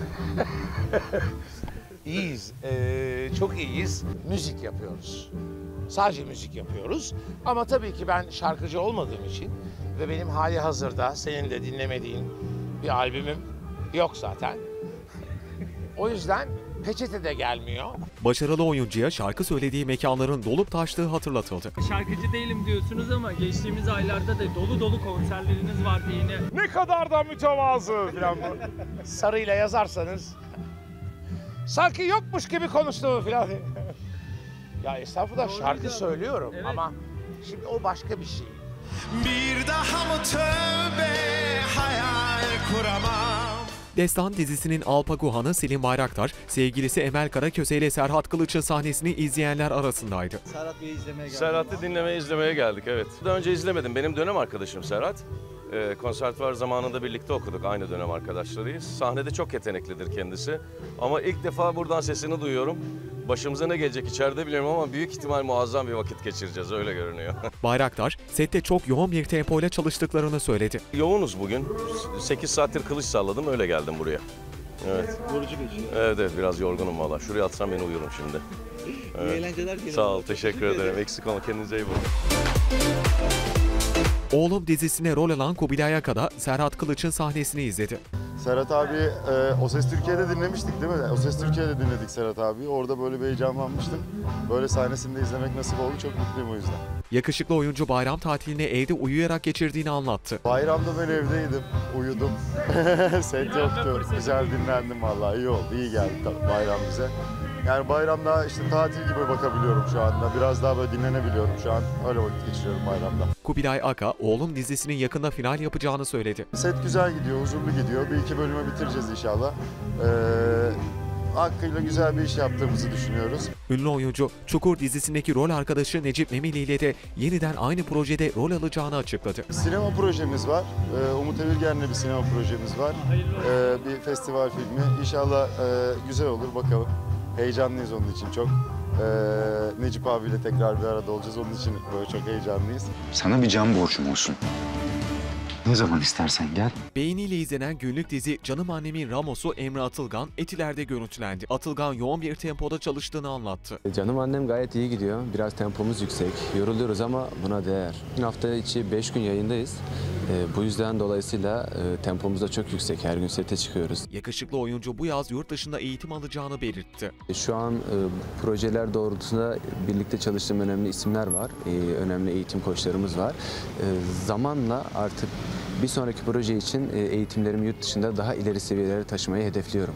İyiyiz. Ee, çok iyiyiz. Müzik yapıyoruz. Sadece müzik yapıyoruz. Ama tabii ki ben şarkıcı olmadığım için ve benim hali hazırda senin de dinlemediğin bir albümüm yok zaten. O yüzden peçete de gelmiyor. Başarılı oyuncuya şarkı söylediği mekanların dolup taştığı hatırlatıldı. Şarkıcı değilim diyorsunuz ama geçtiğimiz aylarda da dolu dolu konserleriniz vardı yine. Ne kadar da mütevazı falan. Sarıyla yazarsanız sanki yokmuş gibi konuştuğumu falan. Ya estağfurullah şarkı söylüyorum Evet. ama şimdi o başka bir şey. Bir daha mı tövbe hayal kuramam. Destan dizisinin Alpaguhan'ı Selim Bayraktar, sevgilisi Emel Karaköse ile Serhat Kılıç'ın sahnesini izleyenler arasındaydı. Serhat Bey'i izlemeye geldik. Serhat'ı dinlemeye, izlemeye geldik, evet. Daha önce izlemedim. Benim dönem arkadaşım Serhat. Ee, konservatuvar zamanında birlikte okuduk. Aynı dönem arkadaşlarıyız. Sahnede çok yeteneklidir kendisi. Ama ilk defa buradan sesini duyuyorum. Başımıza ne gelecek içeride bilmiyorum ama büyük ihtimal muazzam bir vakit geçireceğiz. Öyle görünüyor. Bayraktar, sette çok yoğun bir tempoyla çalıştıklarını söyledi. Yoğunuz bugün. sekiz saattir kılıç salladım. Öyle geldim buraya. Evet. Yorucu geçiyor. Evet, evet. Biraz yorgunum valla. Şuraya atsam beni uyurum şimdi. Evet. İyi eğlenceler. Sağ ol. Teşekkür ederim. Eksik olma. Kendinize iyi bakın. Oğlum dizisine rol alan Kubilay Aka da Serhat Kılıç'ın sahnesini izledi. Serhat abi e, O Ses Türkiye'de dinlemiştik değil mi? O Ses Türkiye'de dinledik Serhat abi. Orada böyle bir heyecanlanmıştım. Böyle sahnesini de izlemek nasip oldu. Çok mutluyum o yüzden. Yakışıklı oyuncu bayram tatilini evde uyuyarak geçirdiğini anlattı. Bayramda ben evdeydim, uyudum. Set yoktu. Güzel dinlendim vallahi. İyi oldu, iyi geldi bayram bize. Yani bayramda işte tatil gibi bakabiliyorum şu anda. Biraz daha böyle dinlenebiliyorum şu an. Öyle vakit geçiriyorum bayramda. Kubilay Aka, Oğlum dizisinin yakında final yapacağını söyledi. Set güzel gidiyor, huzurlu gidiyor. Bir iki bölümü bitireceğiz inşallah. Ee, hakkıyla güzel bir iş yaptığımızı düşünüyoruz. Ünlü oyuncu, Çukur dizisindeki rol arkadaşı Necip Memili ile de yeniden aynı projede rol alacağını açıkladı. Sinema projemiz var. Ee, Umut Evirgen'le bir sinema projemiz var. Ee, bir festival filmi. İnşallah e, güzel olur, bakalım. Heyecanlıyız onun için çok. Ee, Necip abiyle tekrar bir arada olacağız. Onun için böyle çok heyecanlıyız. Sana bir can borcum olsun. Ne zaman istersen gel. Beğeniyle izlenen günlük dizi Canım Annemin Ramos'u Emre Atılgan Etiler'de görüntülendi. Atılgan yoğun bir tempoda çalıştığını anlattı. Canım annem gayet iyi gidiyor. Biraz tempomuz yüksek. Yoruluyoruz ama buna değer. Hafta içi beş gün yayındayız. E, bu yüzden dolayısıyla e, tempomuz da çok yüksek. Her gün sete çıkıyoruz. Yakışıklı oyuncu bu yaz yurt dışında eğitim alacağını belirtti. E, şu an e, projeler doğrultusunda birlikte çalıştığım önemli isimler var. E, önemli eğitim koçlarımız var. E, zamanla artık bir sonraki proje için e, eğitimlerimi yurt dışında daha ileri seviyelere taşımayı hedefliyorum.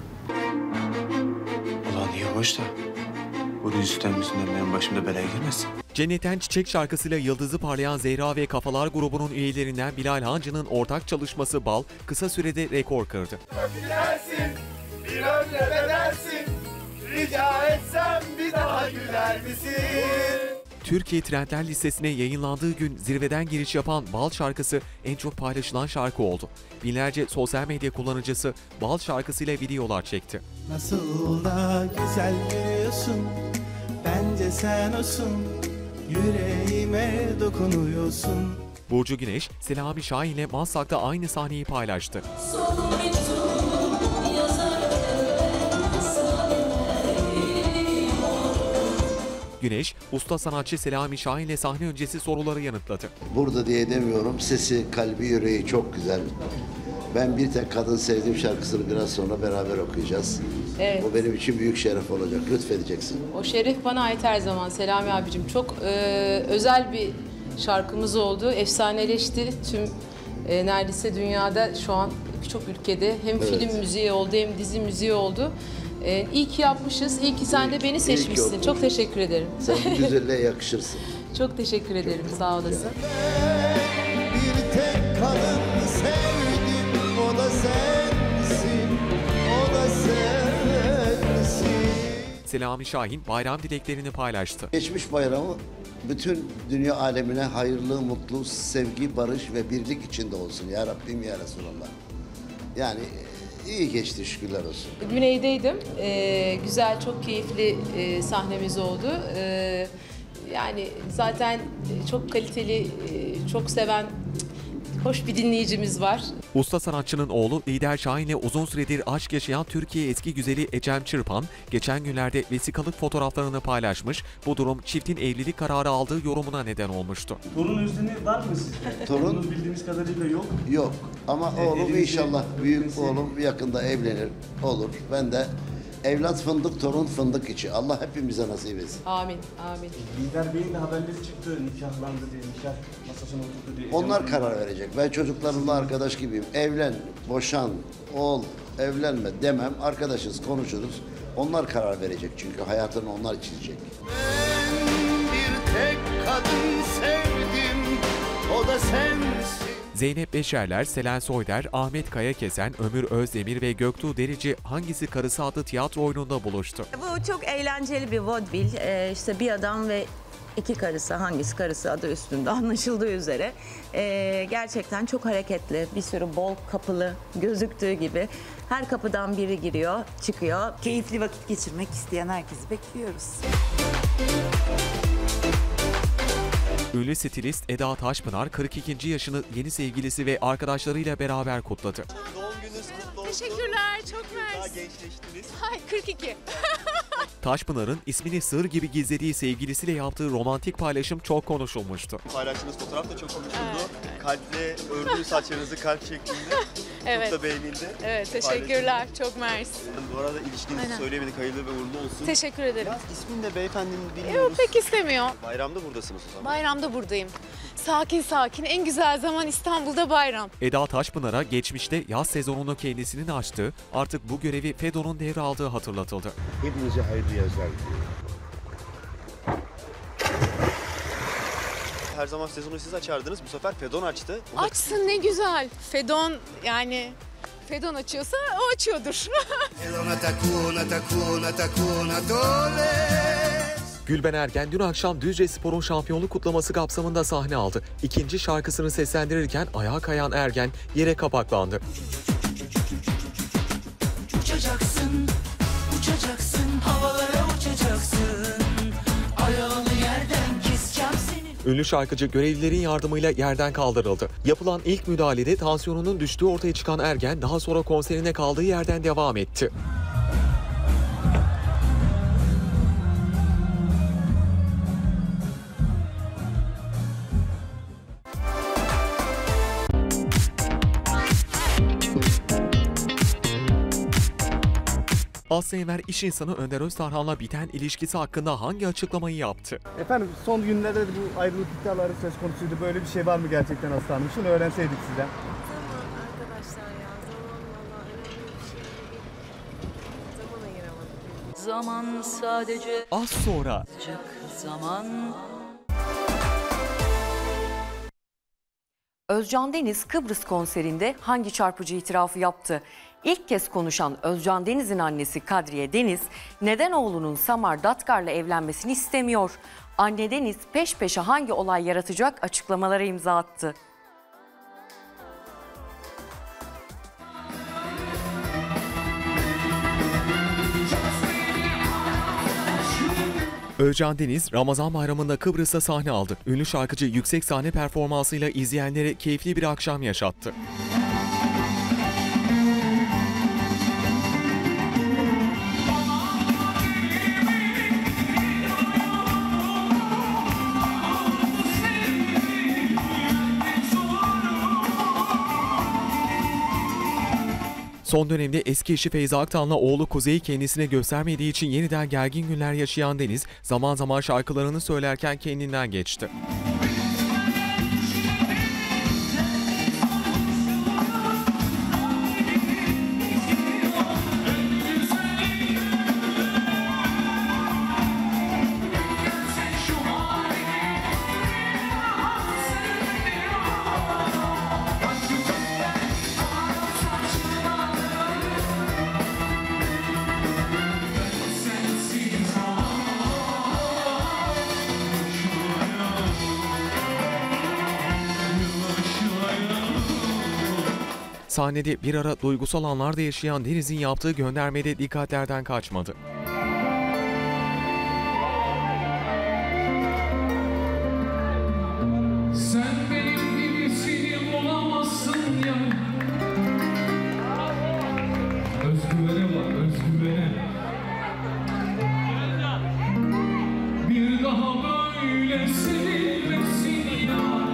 Ulan iyi hoş da bu yüzden yüzünden benim başımda belaya girmesin. Cennetten Çiçek şarkısıyla yıldızı parlayan Zehra ve Kafalar grubunun üyelerinden Bilal Hancı'nın ortak çalışması Bal kısa sürede rekor kırdı. Gülersin, bir ömre bedelsin. Rica etsem bir daha güler misin? Türkiye Trendler listesine yayınlandığı gün zirveden giriş yapan Bal şarkısı en çok paylaşılan şarkı oldu. Binlerce sosyal medya kullanıcısı Bal şarkısıyla videolar çekti. Nasıl da güzel görüyorsun, bence sen olsun, yüreğime dokunuyorsun. Burcu Güneş, Selami Şahin ile Maslak'ta aynı sahneyi paylaştı. Güneş, usta sanatçı Selami Şahin ile sahne öncesi soruları yanıtladı. Burada diye demiyorum, sesi, kalbi, yüreği çok güzel. Ben Bir Tek Kadın Sevdiğim şarkısını biraz sonra beraber okuyacağız. Evet. O benim için büyük şeref olacak. Lütfedeceksin. O şeref bana ait her zaman Selami abicim. Çok e, özel bir şarkımız oldu. Efsaneleşti. Tüm e, neredeyse dünyada şu an birçok ülkede hem Evet. film müziği oldu hem dizi müziği oldu. E, iyi ki yapmışız. İyi ki sen de beni seçmişsin. Çok teşekkür ederim. Sen bu güzelliğe yakışırsın. Çok teşekkür ederim. Sağ olasın. Bir tek kadın sevdim, o da sensin, o da sensin. Selami Şahin bayram dileklerini paylaştı. Geçmiş bayramı bütün dünya alemine hayırlı, mutlu, sevgi, barış ve birlik içinde olsun. Ya Rabbim, ya Resulallah. Yani iyi geçti, şükürler olsun. Güney'deydim. Ee, güzel, çok keyifli e, sahnemiz oldu. Ee, yani zaten çok kaliteli, e, çok seven, hoş bir dinleyicimiz var. Usta sanatçının oğlu Lider Şahin ile uzun süredir aşk yaşayan Türkiye eski güzeli Ecem Çırpan, geçen günlerde vesikalık fotoğraflarını paylaşmış, bu durum çiftin evlilik kararı aldığı yorumuna neden olmuştu. Torun özlemi var mı sizde? Torun? Torun bildiğimiz kadarıyla yok. Yok ama E, oğlum evlilik- inşallah büyük evlilik- oğlum yakında evlenir, olur. Ben de evlat fındık, torun fındık içi. Allah hepimize nasip etsin. Amin, amin. Lider Bey'in de haberleri çıktı, nikahlandı diye, nikah masasına oturdu diye. Onlar karar verecek. Ben çocuklarımla arkadaş gibiyim. Evlen, boşan, ol, evlenme demem. Arkadaşız, konuşuruz. Onlar karar verecek çünkü hayatını onlar çizecek. Bir tek kadın sevdim, o da da sensin. Zeynep Beşerler, Selen Soyder, Ahmet Kayakesen, Ömür Özdemir ve Göktuğ Derici Hangisi Karısı adlı tiyatro oyununda buluştu. Bu çok eğlenceli bir vaudeville. Ee, işte bir adam ve iki karısı, hangisi karısı adı üstünde anlaşıldığı üzere. Ee, gerçekten çok hareketli, bir sürü bol kapılı gözüktüğü gibi. Her kapıdan biri giriyor, çıkıyor. Keyifli vakit geçirmek isteyen herkesi bekliyoruz. Ünlü stilist Eda Taşpınar kırk ikinci yaşını yeni sevgilisi ve arkadaşlarıyla beraber kutladı. Doğum gününüz kutlu olsun. Teşekkürler, çok mersi. Daha gençleştiniz. Hay kırk iki. Taşpınar'ın ismini sır gibi gizlediği sevgilisiyle yaptığı romantik paylaşım çok konuşulmuştu. Paylaştığınız fotoğraf da çok konuşuldu. Evet. Kalple ördüğü saçlarınızı kalp şeklinde. Evet. Çok da beğenildi. Evet, teşekkürler. Çok mersi. Bu arada ilişkinizi Aynen. söylemedik, hayırlı ve uğurlu olsun. Teşekkür ederim. Biraz ismini de beyefendinin bilmiyoruz. Yok, pek istemiyor. Bayramda buradasınız o zaman. Bayramda buradayım. Sakin sakin. En güzel zaman İstanbul'da bayram. Eda Taşpınar'a geçmişte yaz sezonunu kendisinin açtığı, artık bu görevi Fedon'un devraldığı hatırlatıldı. Hepinize hayırlı yazlar diliyorum. Her zaman sezonu siz açardınız. Bu sefer Fedon açtı. O da- Açsın, ne güzel. Fedon yani Fedon açıyorsa o açıyordur. Gülben Ergen dün akşam Düzce Spor'un şampiyonluk kutlaması kapsamında sahne aldı. İkinci şarkısını seslendirirken ayağa kayan Ergen yere kapaklandı. Uçacaksın, uçacaksın, havalara uçacaksın. Ayağını yerden keseceğim seni. Ünlü şarkıcı görevlilerin yardımıyla yerden kaldırıldı. Yapılan ilk müdahalede tansiyonunun düştüğü ortaya çıkan Ergen daha sonra konserine kaldığı yerden devam etti. Aslı Enver iş insanı Önder Öztarhan'la biten ilişkisi hakkında hangi açıklamayı yaptı? Efendim son günlerde de bu ayrılık iddiaları söz konusuydu. Böyle bir şey var mı gerçekten Aslı Hanım? Şunu öğrenseydik sizden. Zaman arkadaşlar ya. Zaman valla önemli bir şey değil. Zaman ayıramadık. Zaman sadece Az sonra. Zaman. Özcan Deniz Kıbrıs konserinde hangi çarpıcı itirafı yaptı? İlk kez konuşan Özcan Deniz'in annesi Kadriye Deniz, neden oğlunun Samar Datkar'la evlenmesini istemiyor? Anne Deniz peş peşe hangi olay yaratacak açıklamalara imza attı. Özcan Deniz, Ramazan Bayramı'nda Kıbrıs'ta sahne aldı. Ünlü şarkıcı yüksek sahne performansıyla izleyenlere keyifli bir akşam yaşattı. Son dönemde eski eşi Feyza Aktan'la oğlu Kuzey'i kendisine göstermediği için yeniden gergin günler yaşayan Deniz, zaman zaman şarkılarını söylerken kendinden geçti. Sahnede bir ara duygusal anlarda yaşayan Deniz'in yaptığı göndermede dikkatlerden kaçmadı. Sen benim gibisini bulamazsın ya. Özgüvene bak, özgüvene. Bir daha böyle sevilmesin ya.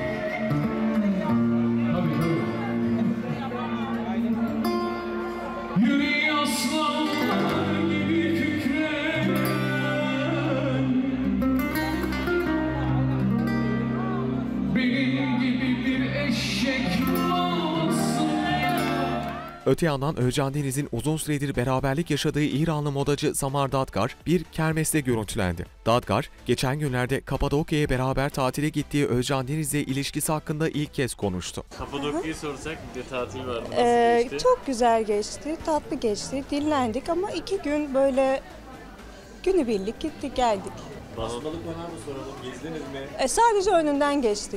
Tabii tabii. Yüreği aslanlar gibi Öte yandan Özcan Deniz'in uzun süredir beraberlik yaşadığı İranlı modacı Samar Dadgar bir kermeste görüntülendi. Dadgar, geçen günlerde Kapadokya'ya beraber tatile gittiği Özcan Deniz'le ilişkisi hakkında ilk kez konuştu. Kapadokya'yı sorsak bir de tatil vardı. Nasıl Ee, geçti? çok güzel geçti, tatlı geçti, dinlendik ama iki gün böyle günübirlik gittik geldik. Balonluk bana mı soralım? Gezdiniz mi? E, sadece önünden geçtik.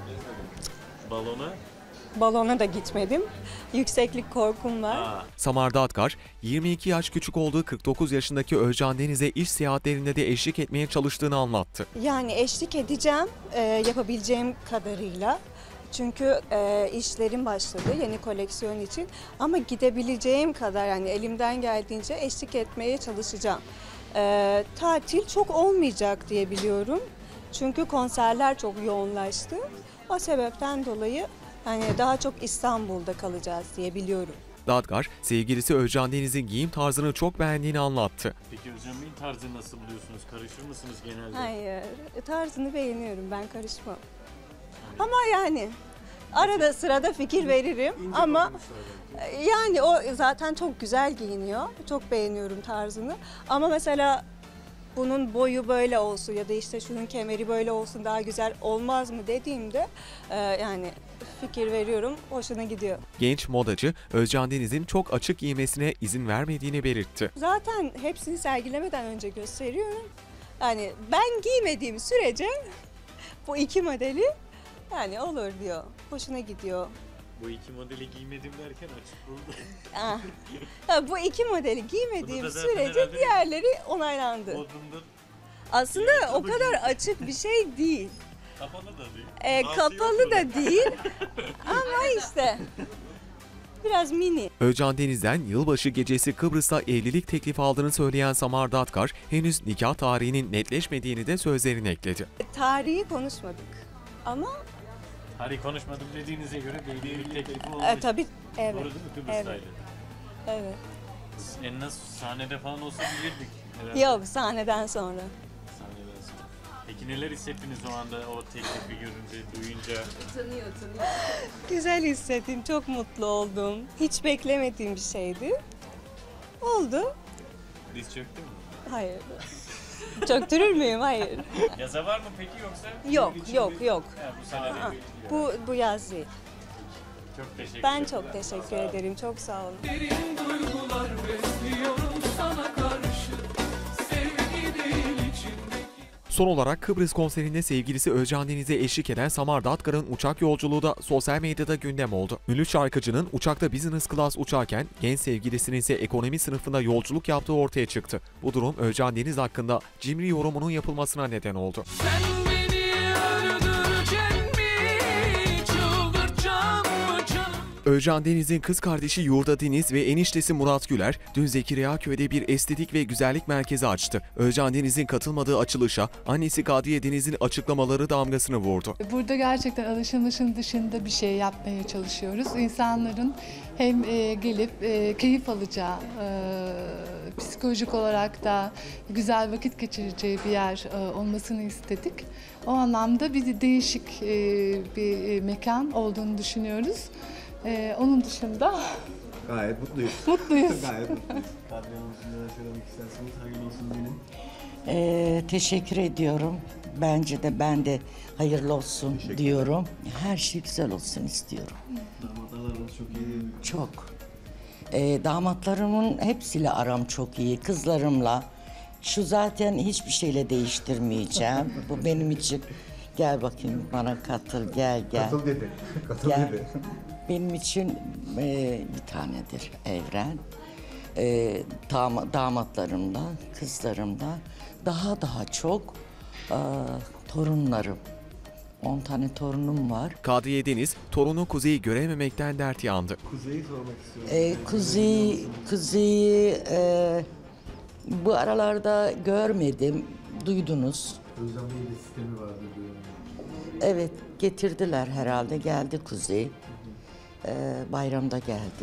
Balona? Balona da gitmedim. Yükseklik korkum var. Aa. Samar Dadgar, yirmi iki yaş küçük olduğu kırk dokuz yaşındaki Özcan Deniz'e iş seyahatlerinde de eşlik etmeye çalıştığını anlattı. Yani eşlik edeceğim e, yapabileceğim kadarıyla. Çünkü e, işlerim başladı yeni koleksiyon için. Ama gidebileceğim kadar yani elimden geldiğince eşlik etmeye çalışacağım. E, tatil çok olmayacak diye biliyorum. Çünkü konserler çok yoğunlaştı. O sebepten dolayı hani daha çok İstanbul'da kalacağız diye biliyorum. Dadgar, sevgilisi Özcan Deniz'in giyim tarzını çok beğendiğini anlattı. Peki Özcan Bey'in tarzını nasıl buluyorsunuz? Karışır mısınız genelde? Hayır, tarzını beğeniyorum, ben karışmam. Ama yani arada sırada fikir veririm ama yani o zaten çok güzel giyiniyor. Çok beğeniyorum tarzını. Ama mesela bunun boyu böyle olsun ya da işte şunun kemeri böyle olsun daha güzel olmaz mı dediğimde e, yani fikir veriyorum, hoşuna gidiyor. Genç modacı, Özcan Deniz'in çok açık giymesine izin vermediğini belirtti. Zaten hepsini sergilemeden önce gösteriyorum. Yani ben giymediğim sürece bu iki modeli yani olur diyor, hoşuna gidiyor. Bu iki modeli giymedim derken açık buldu. Ah, ha, bu iki modeli giymediğim sürece diğerleri onaylandı. Bodrum'da Aslında o kadar açık bir şey değil. kapalı da değil. Ee, kapalı da değil ama işte biraz mini. Özcan Deniz'den yılbaşı gecesi Kıbrıs'ta evlilik teklifi aldığını söyleyen Samar Dadgar, henüz nikah tarihinin netleşmediğini de sözlerine ekledi. Tarihi konuşmadık ama Hani konuşmadım dediğinize göre bir evlilik teklifi olmuş. e, tabii evet. Doğru değil mi? Kıbrıs'taydı. Evet. evet. En az sahnede falan olsa bilirdik herhalde. Yok, sahneden sonra. Sahneden sonra. Peki neler hissettiniz o anda o teklifi görünce, duyunca? Utanıyor, utanıyor. Güzel hissettim, çok mutlu oldum. Hiç beklemediğim bir şeydi. Oldu. Diz çöktü mü? Hayır. Çöktürür müyüm? Hayır. Yaza var mı peki yoksa? Yok, Yıl yok, içinde- yok. Ha, bu sene Aa, değil. bu, bu yaz değil. Çok teşekkür Ben ederim. çok teşekkür ederim, çok sağ olun. Derin duygular besliyorum sana karşı. Sevgi değil içimdeki. Son olarak Kıbrıs konserinde sevgilisi Özcan Deniz'e eşlik eden Samar Dadgar'ın uçak yolculuğu da sosyal medyada gündem oldu. Ünlü şarkıcının uçakta business class uçarken genç sevgilisinin ise ekonomi sınıfında yolculuk yaptığı ortaya çıktı. Bu durum Özcan Deniz hakkında cimri yorumunun yapılmasına neden oldu. Sen beni öldüreceksin mi? Çıldırtacaksın mı canım? Özcan Deniz'in kız kardeşi Yurda Deniz ve eniştesi Murat Güler dün Zekeriyaköy'de bir estetik ve güzellik merkezi açtı. Özcan Deniz'in katılmadığı açılışa annesi Kadriye Deniz'in açıklamaları damgasını vurdu. Burada gerçekten alışılmışın dışında bir şey yapmaya çalışıyoruz. İnsanların hem e, gelip e, keyif alacağı, e, psikolojik olarak da güzel vakit geçireceği bir yer e, olmasını istedik. O anlamda bir değişik e, bir mekan olduğunu düşünüyoruz. Ee, onun dışında Gayet mutluyuz. Mutluyuz. Gayet mutluyuz. Kadriye Hanım, siz neler söylemek istersiniz? Hayırlı olsun diyelim. Ee, teşekkür ediyorum. Bence de ben de hayırlı olsun diyorum. Her şey güzel olsun istiyorum. Damatlarınız çok iyi. Çok. Ee, damatlarımın hepsiyle aram çok iyi. Kızlarımla. Şu zaten hiçbir şeyle değiştirmeyeceğim. Bu benim için. Gel bakayım bana katıl, gel gel. Katıl dedi. Katıl Gel. dedi. Benim için e, bir tanedir Evren. E, dam- damatlarımda, kızlarımda daha daha çok e, torunlarım. on tane torunum var. Kadriye Deniz, torunu Kuzey'i görememekten dert yandı. Kuzey'i sormak istiyorum. E, Kuzey, Kuzey'i e, bu aralarda görmedim, duydunuz. Özlem Bey'in de sistemi vardı diyorum. Evet, getirdiler herhalde, geldi Kuzey. Ee, bayramda geldi.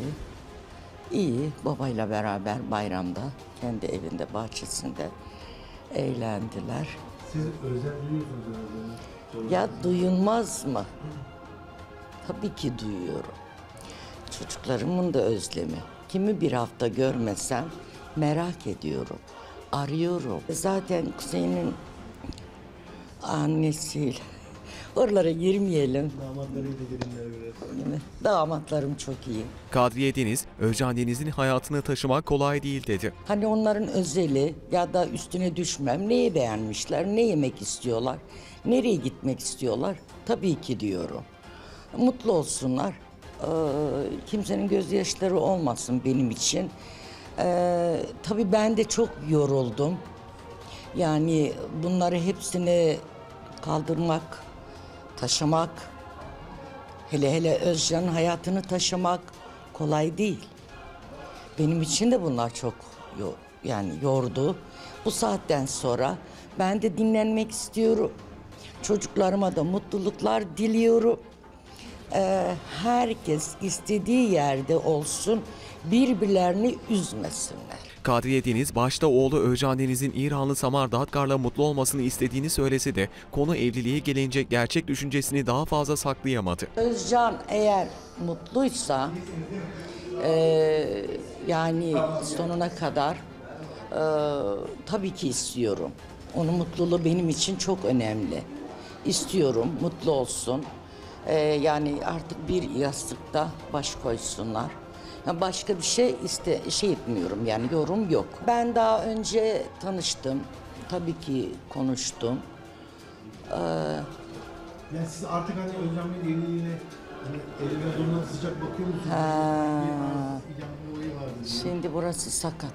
İyi, babayla beraber bayramda, kendi evinde, bahçesinde eğlendiler. Siz özlem duyuyorsunuz herhalde. Ya duyulmaz mı? Tabii ki duyuyorum. Çocuklarımın da özlemi. Kimi bir hafta görmesem merak ediyorum, arıyorum. Zaten Kuzey'in annesiyle oralara girmeyelim. Damatlarıyla gelinler biraz. Değil mi? Damatlarım çok iyi. Kadriye Deniz, Özcan Deniz'in hayatını taşımak kolay değil dedi. Hani onların özeli ya da üstüne düşmem. Neyi beğenmişler, ne yemek istiyorlar, nereye gitmek istiyorlar? Tabii ki diyorum. Mutlu olsunlar. Ee, kimsenin gözyaşları olmasın benim için. Ee, tabii ben de çok yoruldum. Yani bunları hepsini kaldırmak, taşımak, hele hele Özcan'ın hayatını taşımak kolay değil. Benim için de bunlar çok yani yordu. Bu saatten sonra ben de dinlenmek istiyorum. Çocuklarıma da mutluluklar diliyorum. Ee, herkes istediği yerde olsun, birbirlerini üzmesinler. Kadriye Deniz, başta oğlu Özcan Deniz'in İranlı Samar Dadgar'la mutlu olmasını istediğini söylese de konu evliliğe gelince gerçek düşüncesini daha fazla saklayamadı. Özcan eğer mutluysa e, yani sonuna kadar e, tabii ki istiyorum. Onun mutluluğu benim için çok önemli. İstiyorum, mutlu olsun. E, yani artık bir yastıkta baş koysunlar. Başka bir şey iste şey etmiyorum yani yorum yok. Ben daha önce tanıştım. Tabii ki konuştum. Ee, Yani siz artık hani Özcan Bey'in evliliğine hani eline durumuna sıcak bakıyor musunuz? ha, Bir oyu vardı. şimdi burası sakat.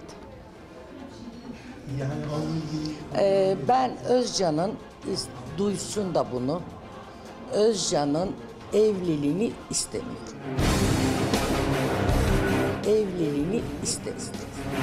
Yani Ee, ben Özcan'ın duysun da bunu. Özcan'ın evliliğini istemiyorum. Evliliğini ister ister.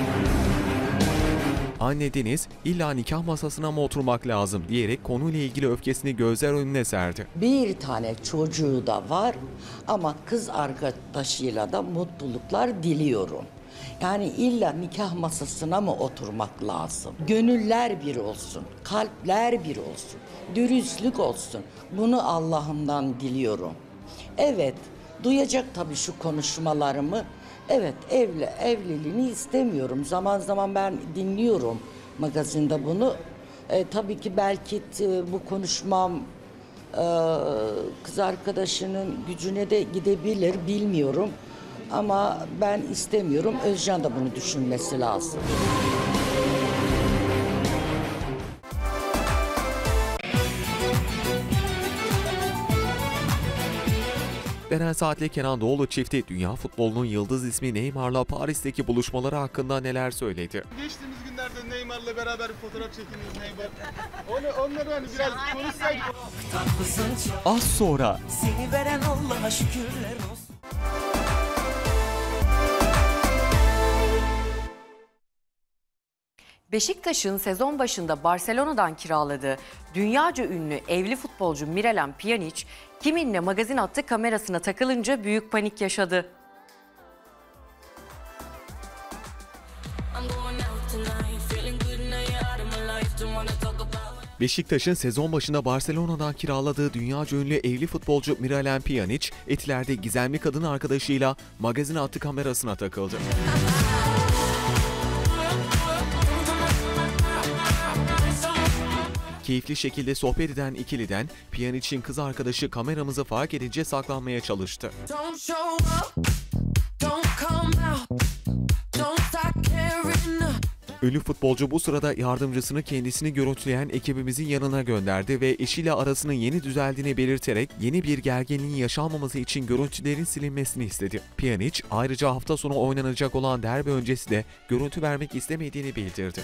Anne Deniz, illa nikah masasına mı oturmak lazım diyerek konuyla ilgili öfkesini gözler önüne serdi. Bir tane çocuğu da var ama kız arkadaşıyla da mutluluklar diliyorum. Yani illa nikah masasına mı oturmak lazım? Gönüller bir olsun, kalpler bir olsun, dürüstlük olsun. Bunu Allah'ımdan diliyorum. Evet, duyacak tabii şu konuşmalarımı. Evet, evli, evliliğini istemiyorum. Zaman zaman ben dinliyorum magazinde bunu. E, tabii ki belki e, bu konuşmam e, kız arkadaşının gücüne de gidebilir, bilmiyorum. Ama ben istemiyorum. Özcan da bunu düşünmesi lazım. Beren Saat'le Kenan Doğulu çifti dünya futbolunun yıldız ismi Neymar'la Paris'teki buluşmaları hakkında neler söyledi? Geçtiğimiz günlerde Neymar'la beraber bir fotoğraf çekildiniz Neymar. Onu, onları hani biraz konuşsaydık. Az sonra Seni veren Allah'a şükürler olsun. Beşiktaş'ın sezon başında Barcelona'dan kiraladığı dünyaca ünlü evli futbolcu Miralem Pjanic, kiminle magazin attı kamerasına takılınca büyük panik yaşadı. Beşiktaş'ın sezon başında Barcelona'dan kiraladığı dünyaca ünlü evli futbolcu Miralem Pjanic, Etiler'de gizemli kadın arkadaşıyla magazin attı kamerasına takıldı. Keyifli şekilde sohbet eden ikiliden Pjanic'in kız arkadaşı kameramızı fark edince saklanmaya çalıştı. Ünlü futbolcu bu sırada yardımcısını kendisini görüntüleyen ekibimizin yanına gönderdi ve eşiyle arasının yeni düzeldiğini belirterek yeni bir gerginliğin yaşanmaması için görüntülerin silinmesini istedi. Pjanic ayrıca hafta sonu oynanacak olan derbi öncesi de görüntü vermek istemediğini bildirdi.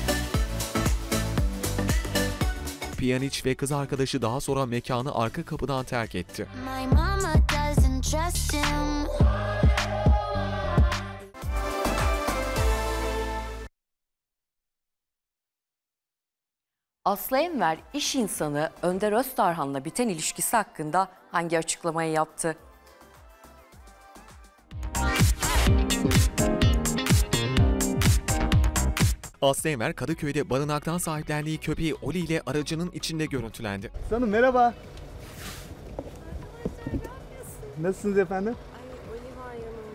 Pjanic ve kız arkadaşı daha sonra mekanı arka kapıdan terk etti. Aslı Enver, iş insanı Önder Öztarhan'la biten ilişkisi hakkında hangi açıklamayı yaptı? Aslı Enver, Kadıköy'de barınaktan sahiplendiği köpeği Oli ile aracının içinde görüntülendi. Hanım merhaba. Nasılsınız efendim? Ay Oli var yanımda.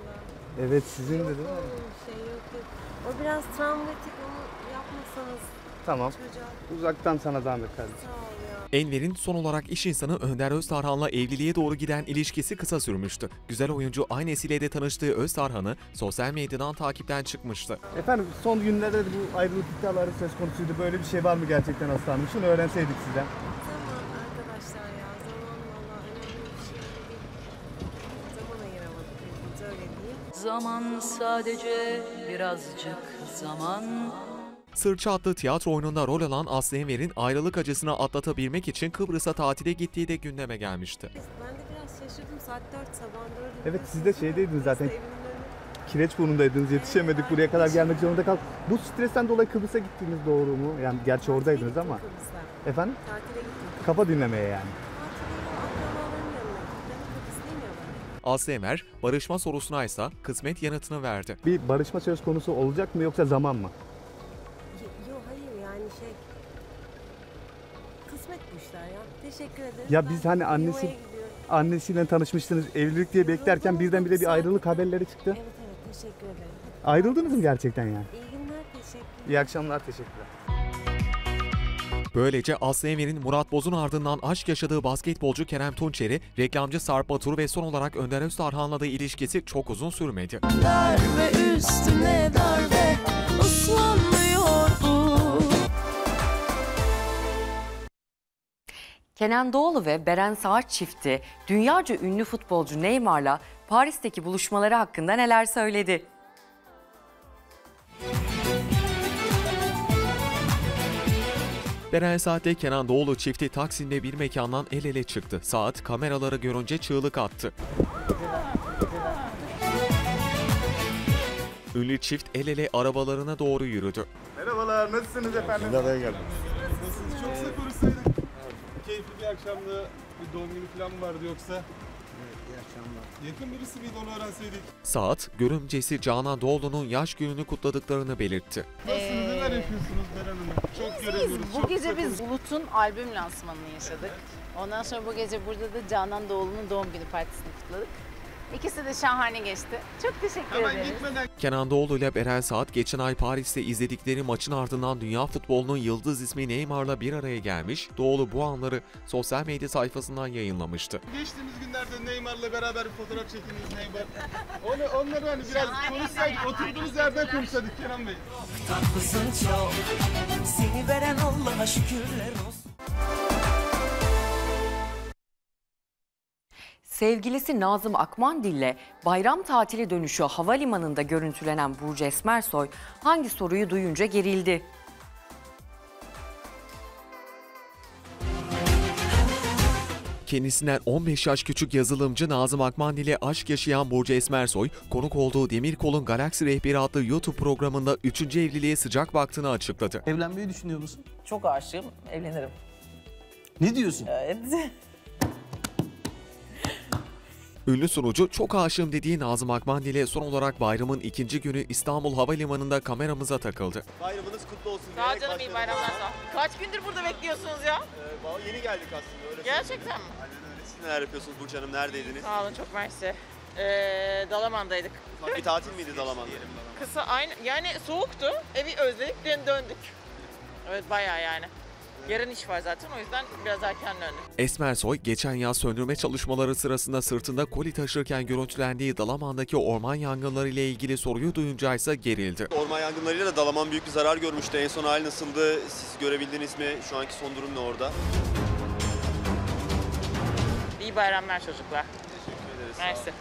Evet sizin de değil mi? Bir şey yok yok. O biraz travmatik, onu yapmasanız Tamam. çocuğa. Uzaktan sana zahmet kardeşim. Sağ ol ya. Enver'in son olarak iş insanı Önder Öztarhan'la evliliğe doğru giden ilişkisi kısa sürmüştü. Güzel oyuncu aynı vesileyle tanıştığı Öztarhan'ı sosyal medyadan takipten çıkmıştı. Efendim son günlerde de bu ayrılık iddiaları söz konusuydu. Böyle bir şey var mı gerçekten Aslı Hanım? Şunu öğrenseydik sizden. Zaman arkadaşlar ya. Zaman valla önemli bir şey değil. Zaman ayıramadık birbirimize, öyle değil. Zaman sadece birazcık zaman. Sırça adlı tiyatro oyununda rol alan Aslı Enver'in ayrılık acısını atlatabilmek için Kıbrıs'a tatile gittiği de gündeme gelmişti. Ben de biraz şaşırdım. Saat dört, sabah dört. Evet siz de şeydeydiniz zaten. Kireçburnu'ndaydınız. Yetişemedik. Buraya kadar gelmek zorunda kaldık. Bu stresten dolayı Kıbrıs'a gittiğiniz doğru mu? Yani gerçi oradaydınız ama. Kıbrıs'a. Efendim? Tatile gittim. Kafa dinlemeye yani. Akrabalarımın yanına gittim. Kıbrıslıyım ya ben. Aslı Enver, barışma sorusuna ise kısmet yanıtını verdi. Bir barışma söz konusu olacak mı yoksa zaman mı? Yok hayır yani şey. Kısmet bu işler ya. Teşekkür ederim. Ya Ben biz hani annesi yuvaya gidiyorum. annesiyle tanışmıştınız. Evlilik diye beklerken birdenbire bir ayrılık haberleri çıktı. Evet evet, teşekkür ederim. Ayrıldınız mı gerçekten yani? İyi günler, teşekkür. İyi akşamlar, teşekkürler. Böylece Aslı Enver'in Murat Boz'un ardından aşk yaşadığı basketbolcu Kerem Tunçeri, reklamcı Sarp Batur ve son olarak Önder Öztarhan'la da ilişkisi çok uzun sürmedi. Darbe üstüne darbe ıslanmıyor bu. Kenan Doğulu ve Beren Saat çifti dünyaca ünlü futbolcu Neymar'la Paris'teki buluşmaları hakkında neler söyledi? Beren Saat ile Kenan Doğulu çifti Taksim'de bir mekandan el ele çıktı. Saat kameraları görünce çığlık attı. Ünlü çift el ele arabalarına doğru yürüdü. Merhabalar, nasılsınız efendim? Nereye geldin? Nasılsınız? Çok sık konuşsaydık. Keyifli bir akşamda bir doğum günü falan mı vardı yoksa? Evet, iyi akşamlar. Yakın birisi miydi, onu öğrenseydik? Saat, görümcesi Canan Doğulu'nun yaş gününü kutladıklarını belirtti. Nasılsınız? Neler yapıyorsunuz Beren Hanım? Çok göremiyoruz. Bu çok gece kısa biz konuş- Bulut'un albüm lansmanını yaşadık. Ondan sonra bu gece burada da Canan Doğulu'nun doğum günü partisini kutladık. İkisi de şahane geçti. Çok teşekkür Hemen ederiz. gitmeden Kenan Doğulu ile Beren Saat geçen ay Paris'te izledikleri maçın ardından dünya futbolunun yıldız ismi Neymar'la bir araya gelmiş, Doğulu bu anları sosyal medya sayfasından yayınlamıştı. geçtiğimiz günlerde Neymar'la beraber bir fotoğraf çekiniz Neymar. Onu, onları hani biraz konuşsaydık, oturduğumuz yerden konuşsaydık Kenan Bey. Tatlısın çok, seni veren Allah'a şükürler olsun. Sevgilisi Nazım Akmandil'le bayram tatili dönüşü havalimanında görüntülenen Burcu Esmersoy hangi soruyu duyunca gerildi? Kendisinden on beş yaş küçük yazılımcı Nazım Akmandil ile aşk yaşayan Burcu Esmersoy, konuk olduğu Demirkol'un Galaksi Rehberi adlı YouTube programında üçüncü evliliğe sıcak baktığını açıkladı. Evlenmeyi düşünüyor musun? Çok aşığım, evlenirim. Ne diyorsun? Evet. Ünlü sunucu çok aşığım dediği Nazım Akmandil ile son olarak bayramın ikinci günü İstanbul Havalimanı'nda kameramıza takıldı. Bayramınız kutlu olsun. Sağ ol canım, iyi bayramlar sağ. Kaç gündür burada bekliyorsunuz ya? Ee, vallahi yeni geldik aslında. Öyle Gerçekten mi? Aynen öyle. Siz neler yapıyorsunuz Burcu Hanım? Neredeydiniz? Sağ olun, çok mersi. Ee, Dalaman'daydık. Bir tatil miydi Dalaman'da? Kısa, aynı, yani soğuktu. Evi özledik, dön döndük. Evet, bayağı yani. Yarın iş var zaten, o yüzden biraz erken döndük. Esmersoy, geçen yaz söndürme çalışmaları sırasında sırtında koli taşırken görüntülendiği Dalaman'daki orman yangınları ile ilgili soruyu duyunca ise gerildi. Orman yangınlarıyla da Dalaman büyük bir zarar görmüştü. En son hali nasıldı? Siz görebildiniz mi? Şu anki son durum ne orada? İyi bayramlar çocuklar. Teşekkür ederiz. Mersi.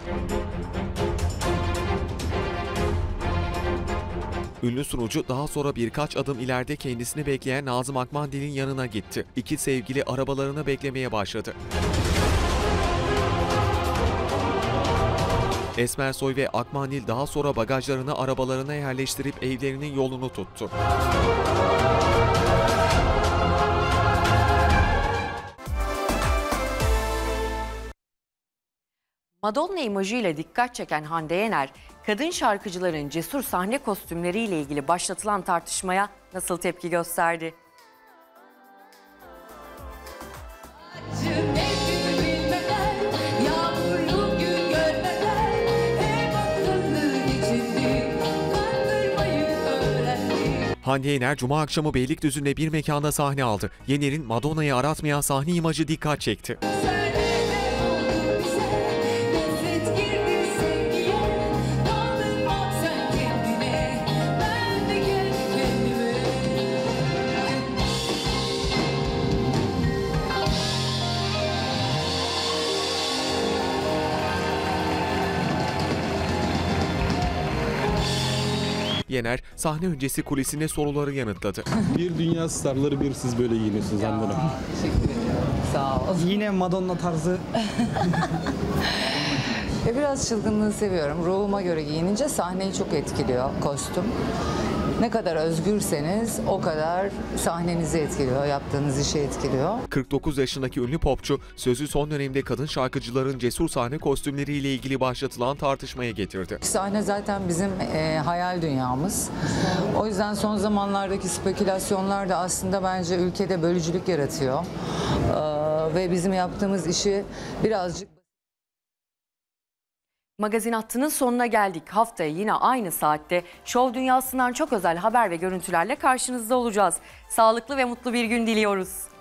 Ünlü sunucu daha sonra birkaç adım ileride kendisini bekleyen Nazım Akmandil'in yanına gitti. İki sevgili arabalarını beklemeye başladı. Esmersoy ve Akmandil daha sonra bagajlarını arabalarına yerleştirip evlerinin yolunu tuttu. Madonna imajıyla dikkat çeken Hande Yener, kadın şarkıcıların cesur sahne kostümleriyle ilgili başlatılan tartışmaya nasıl tepki gösterdi? Hande Yener Cuma akşamı Beylikdüzü'nde bir mekanda sahne aldı. Yener'in Madonna'yı aratmayan sahne imajı dikkat çekti. Yener sahne öncesi kulisinde soruları yanıtladı. Bir dünya starları, bir siz böyle giyiniyorsunuz Hande Hanım. Teşekkür ederim. Sağ ol. Yine Madonna tarzı. E biraz çılgınlığı seviyorum. Ruhuma göre giyinince sahneyi çok etkiliyor kostüm. Ne kadar özgürseniz o kadar sahnenizi etkiliyor, yaptığınız işi etkiliyor. kırk dokuz yaşındaki ünlü popçu sözü son dönemde kadın şarkıcıların cesur sahne kostümleriyle ilgili başlatılan tartışmaya getirdi. Sahne zaten bizim e, hayal dünyamız. O yüzden son zamanlardaki spekülasyonlar da aslında bence ülkede bölücülük yaratıyor. Ee, ve bizim yaptığımız işi birazcık... Magazin hattının sonuna geldik. Haftaya yine aynı saatte şov dünyasından çok özel haber ve görüntülerle karşınızda olacağız. Sağlıklı ve mutlu bir gün diliyoruz.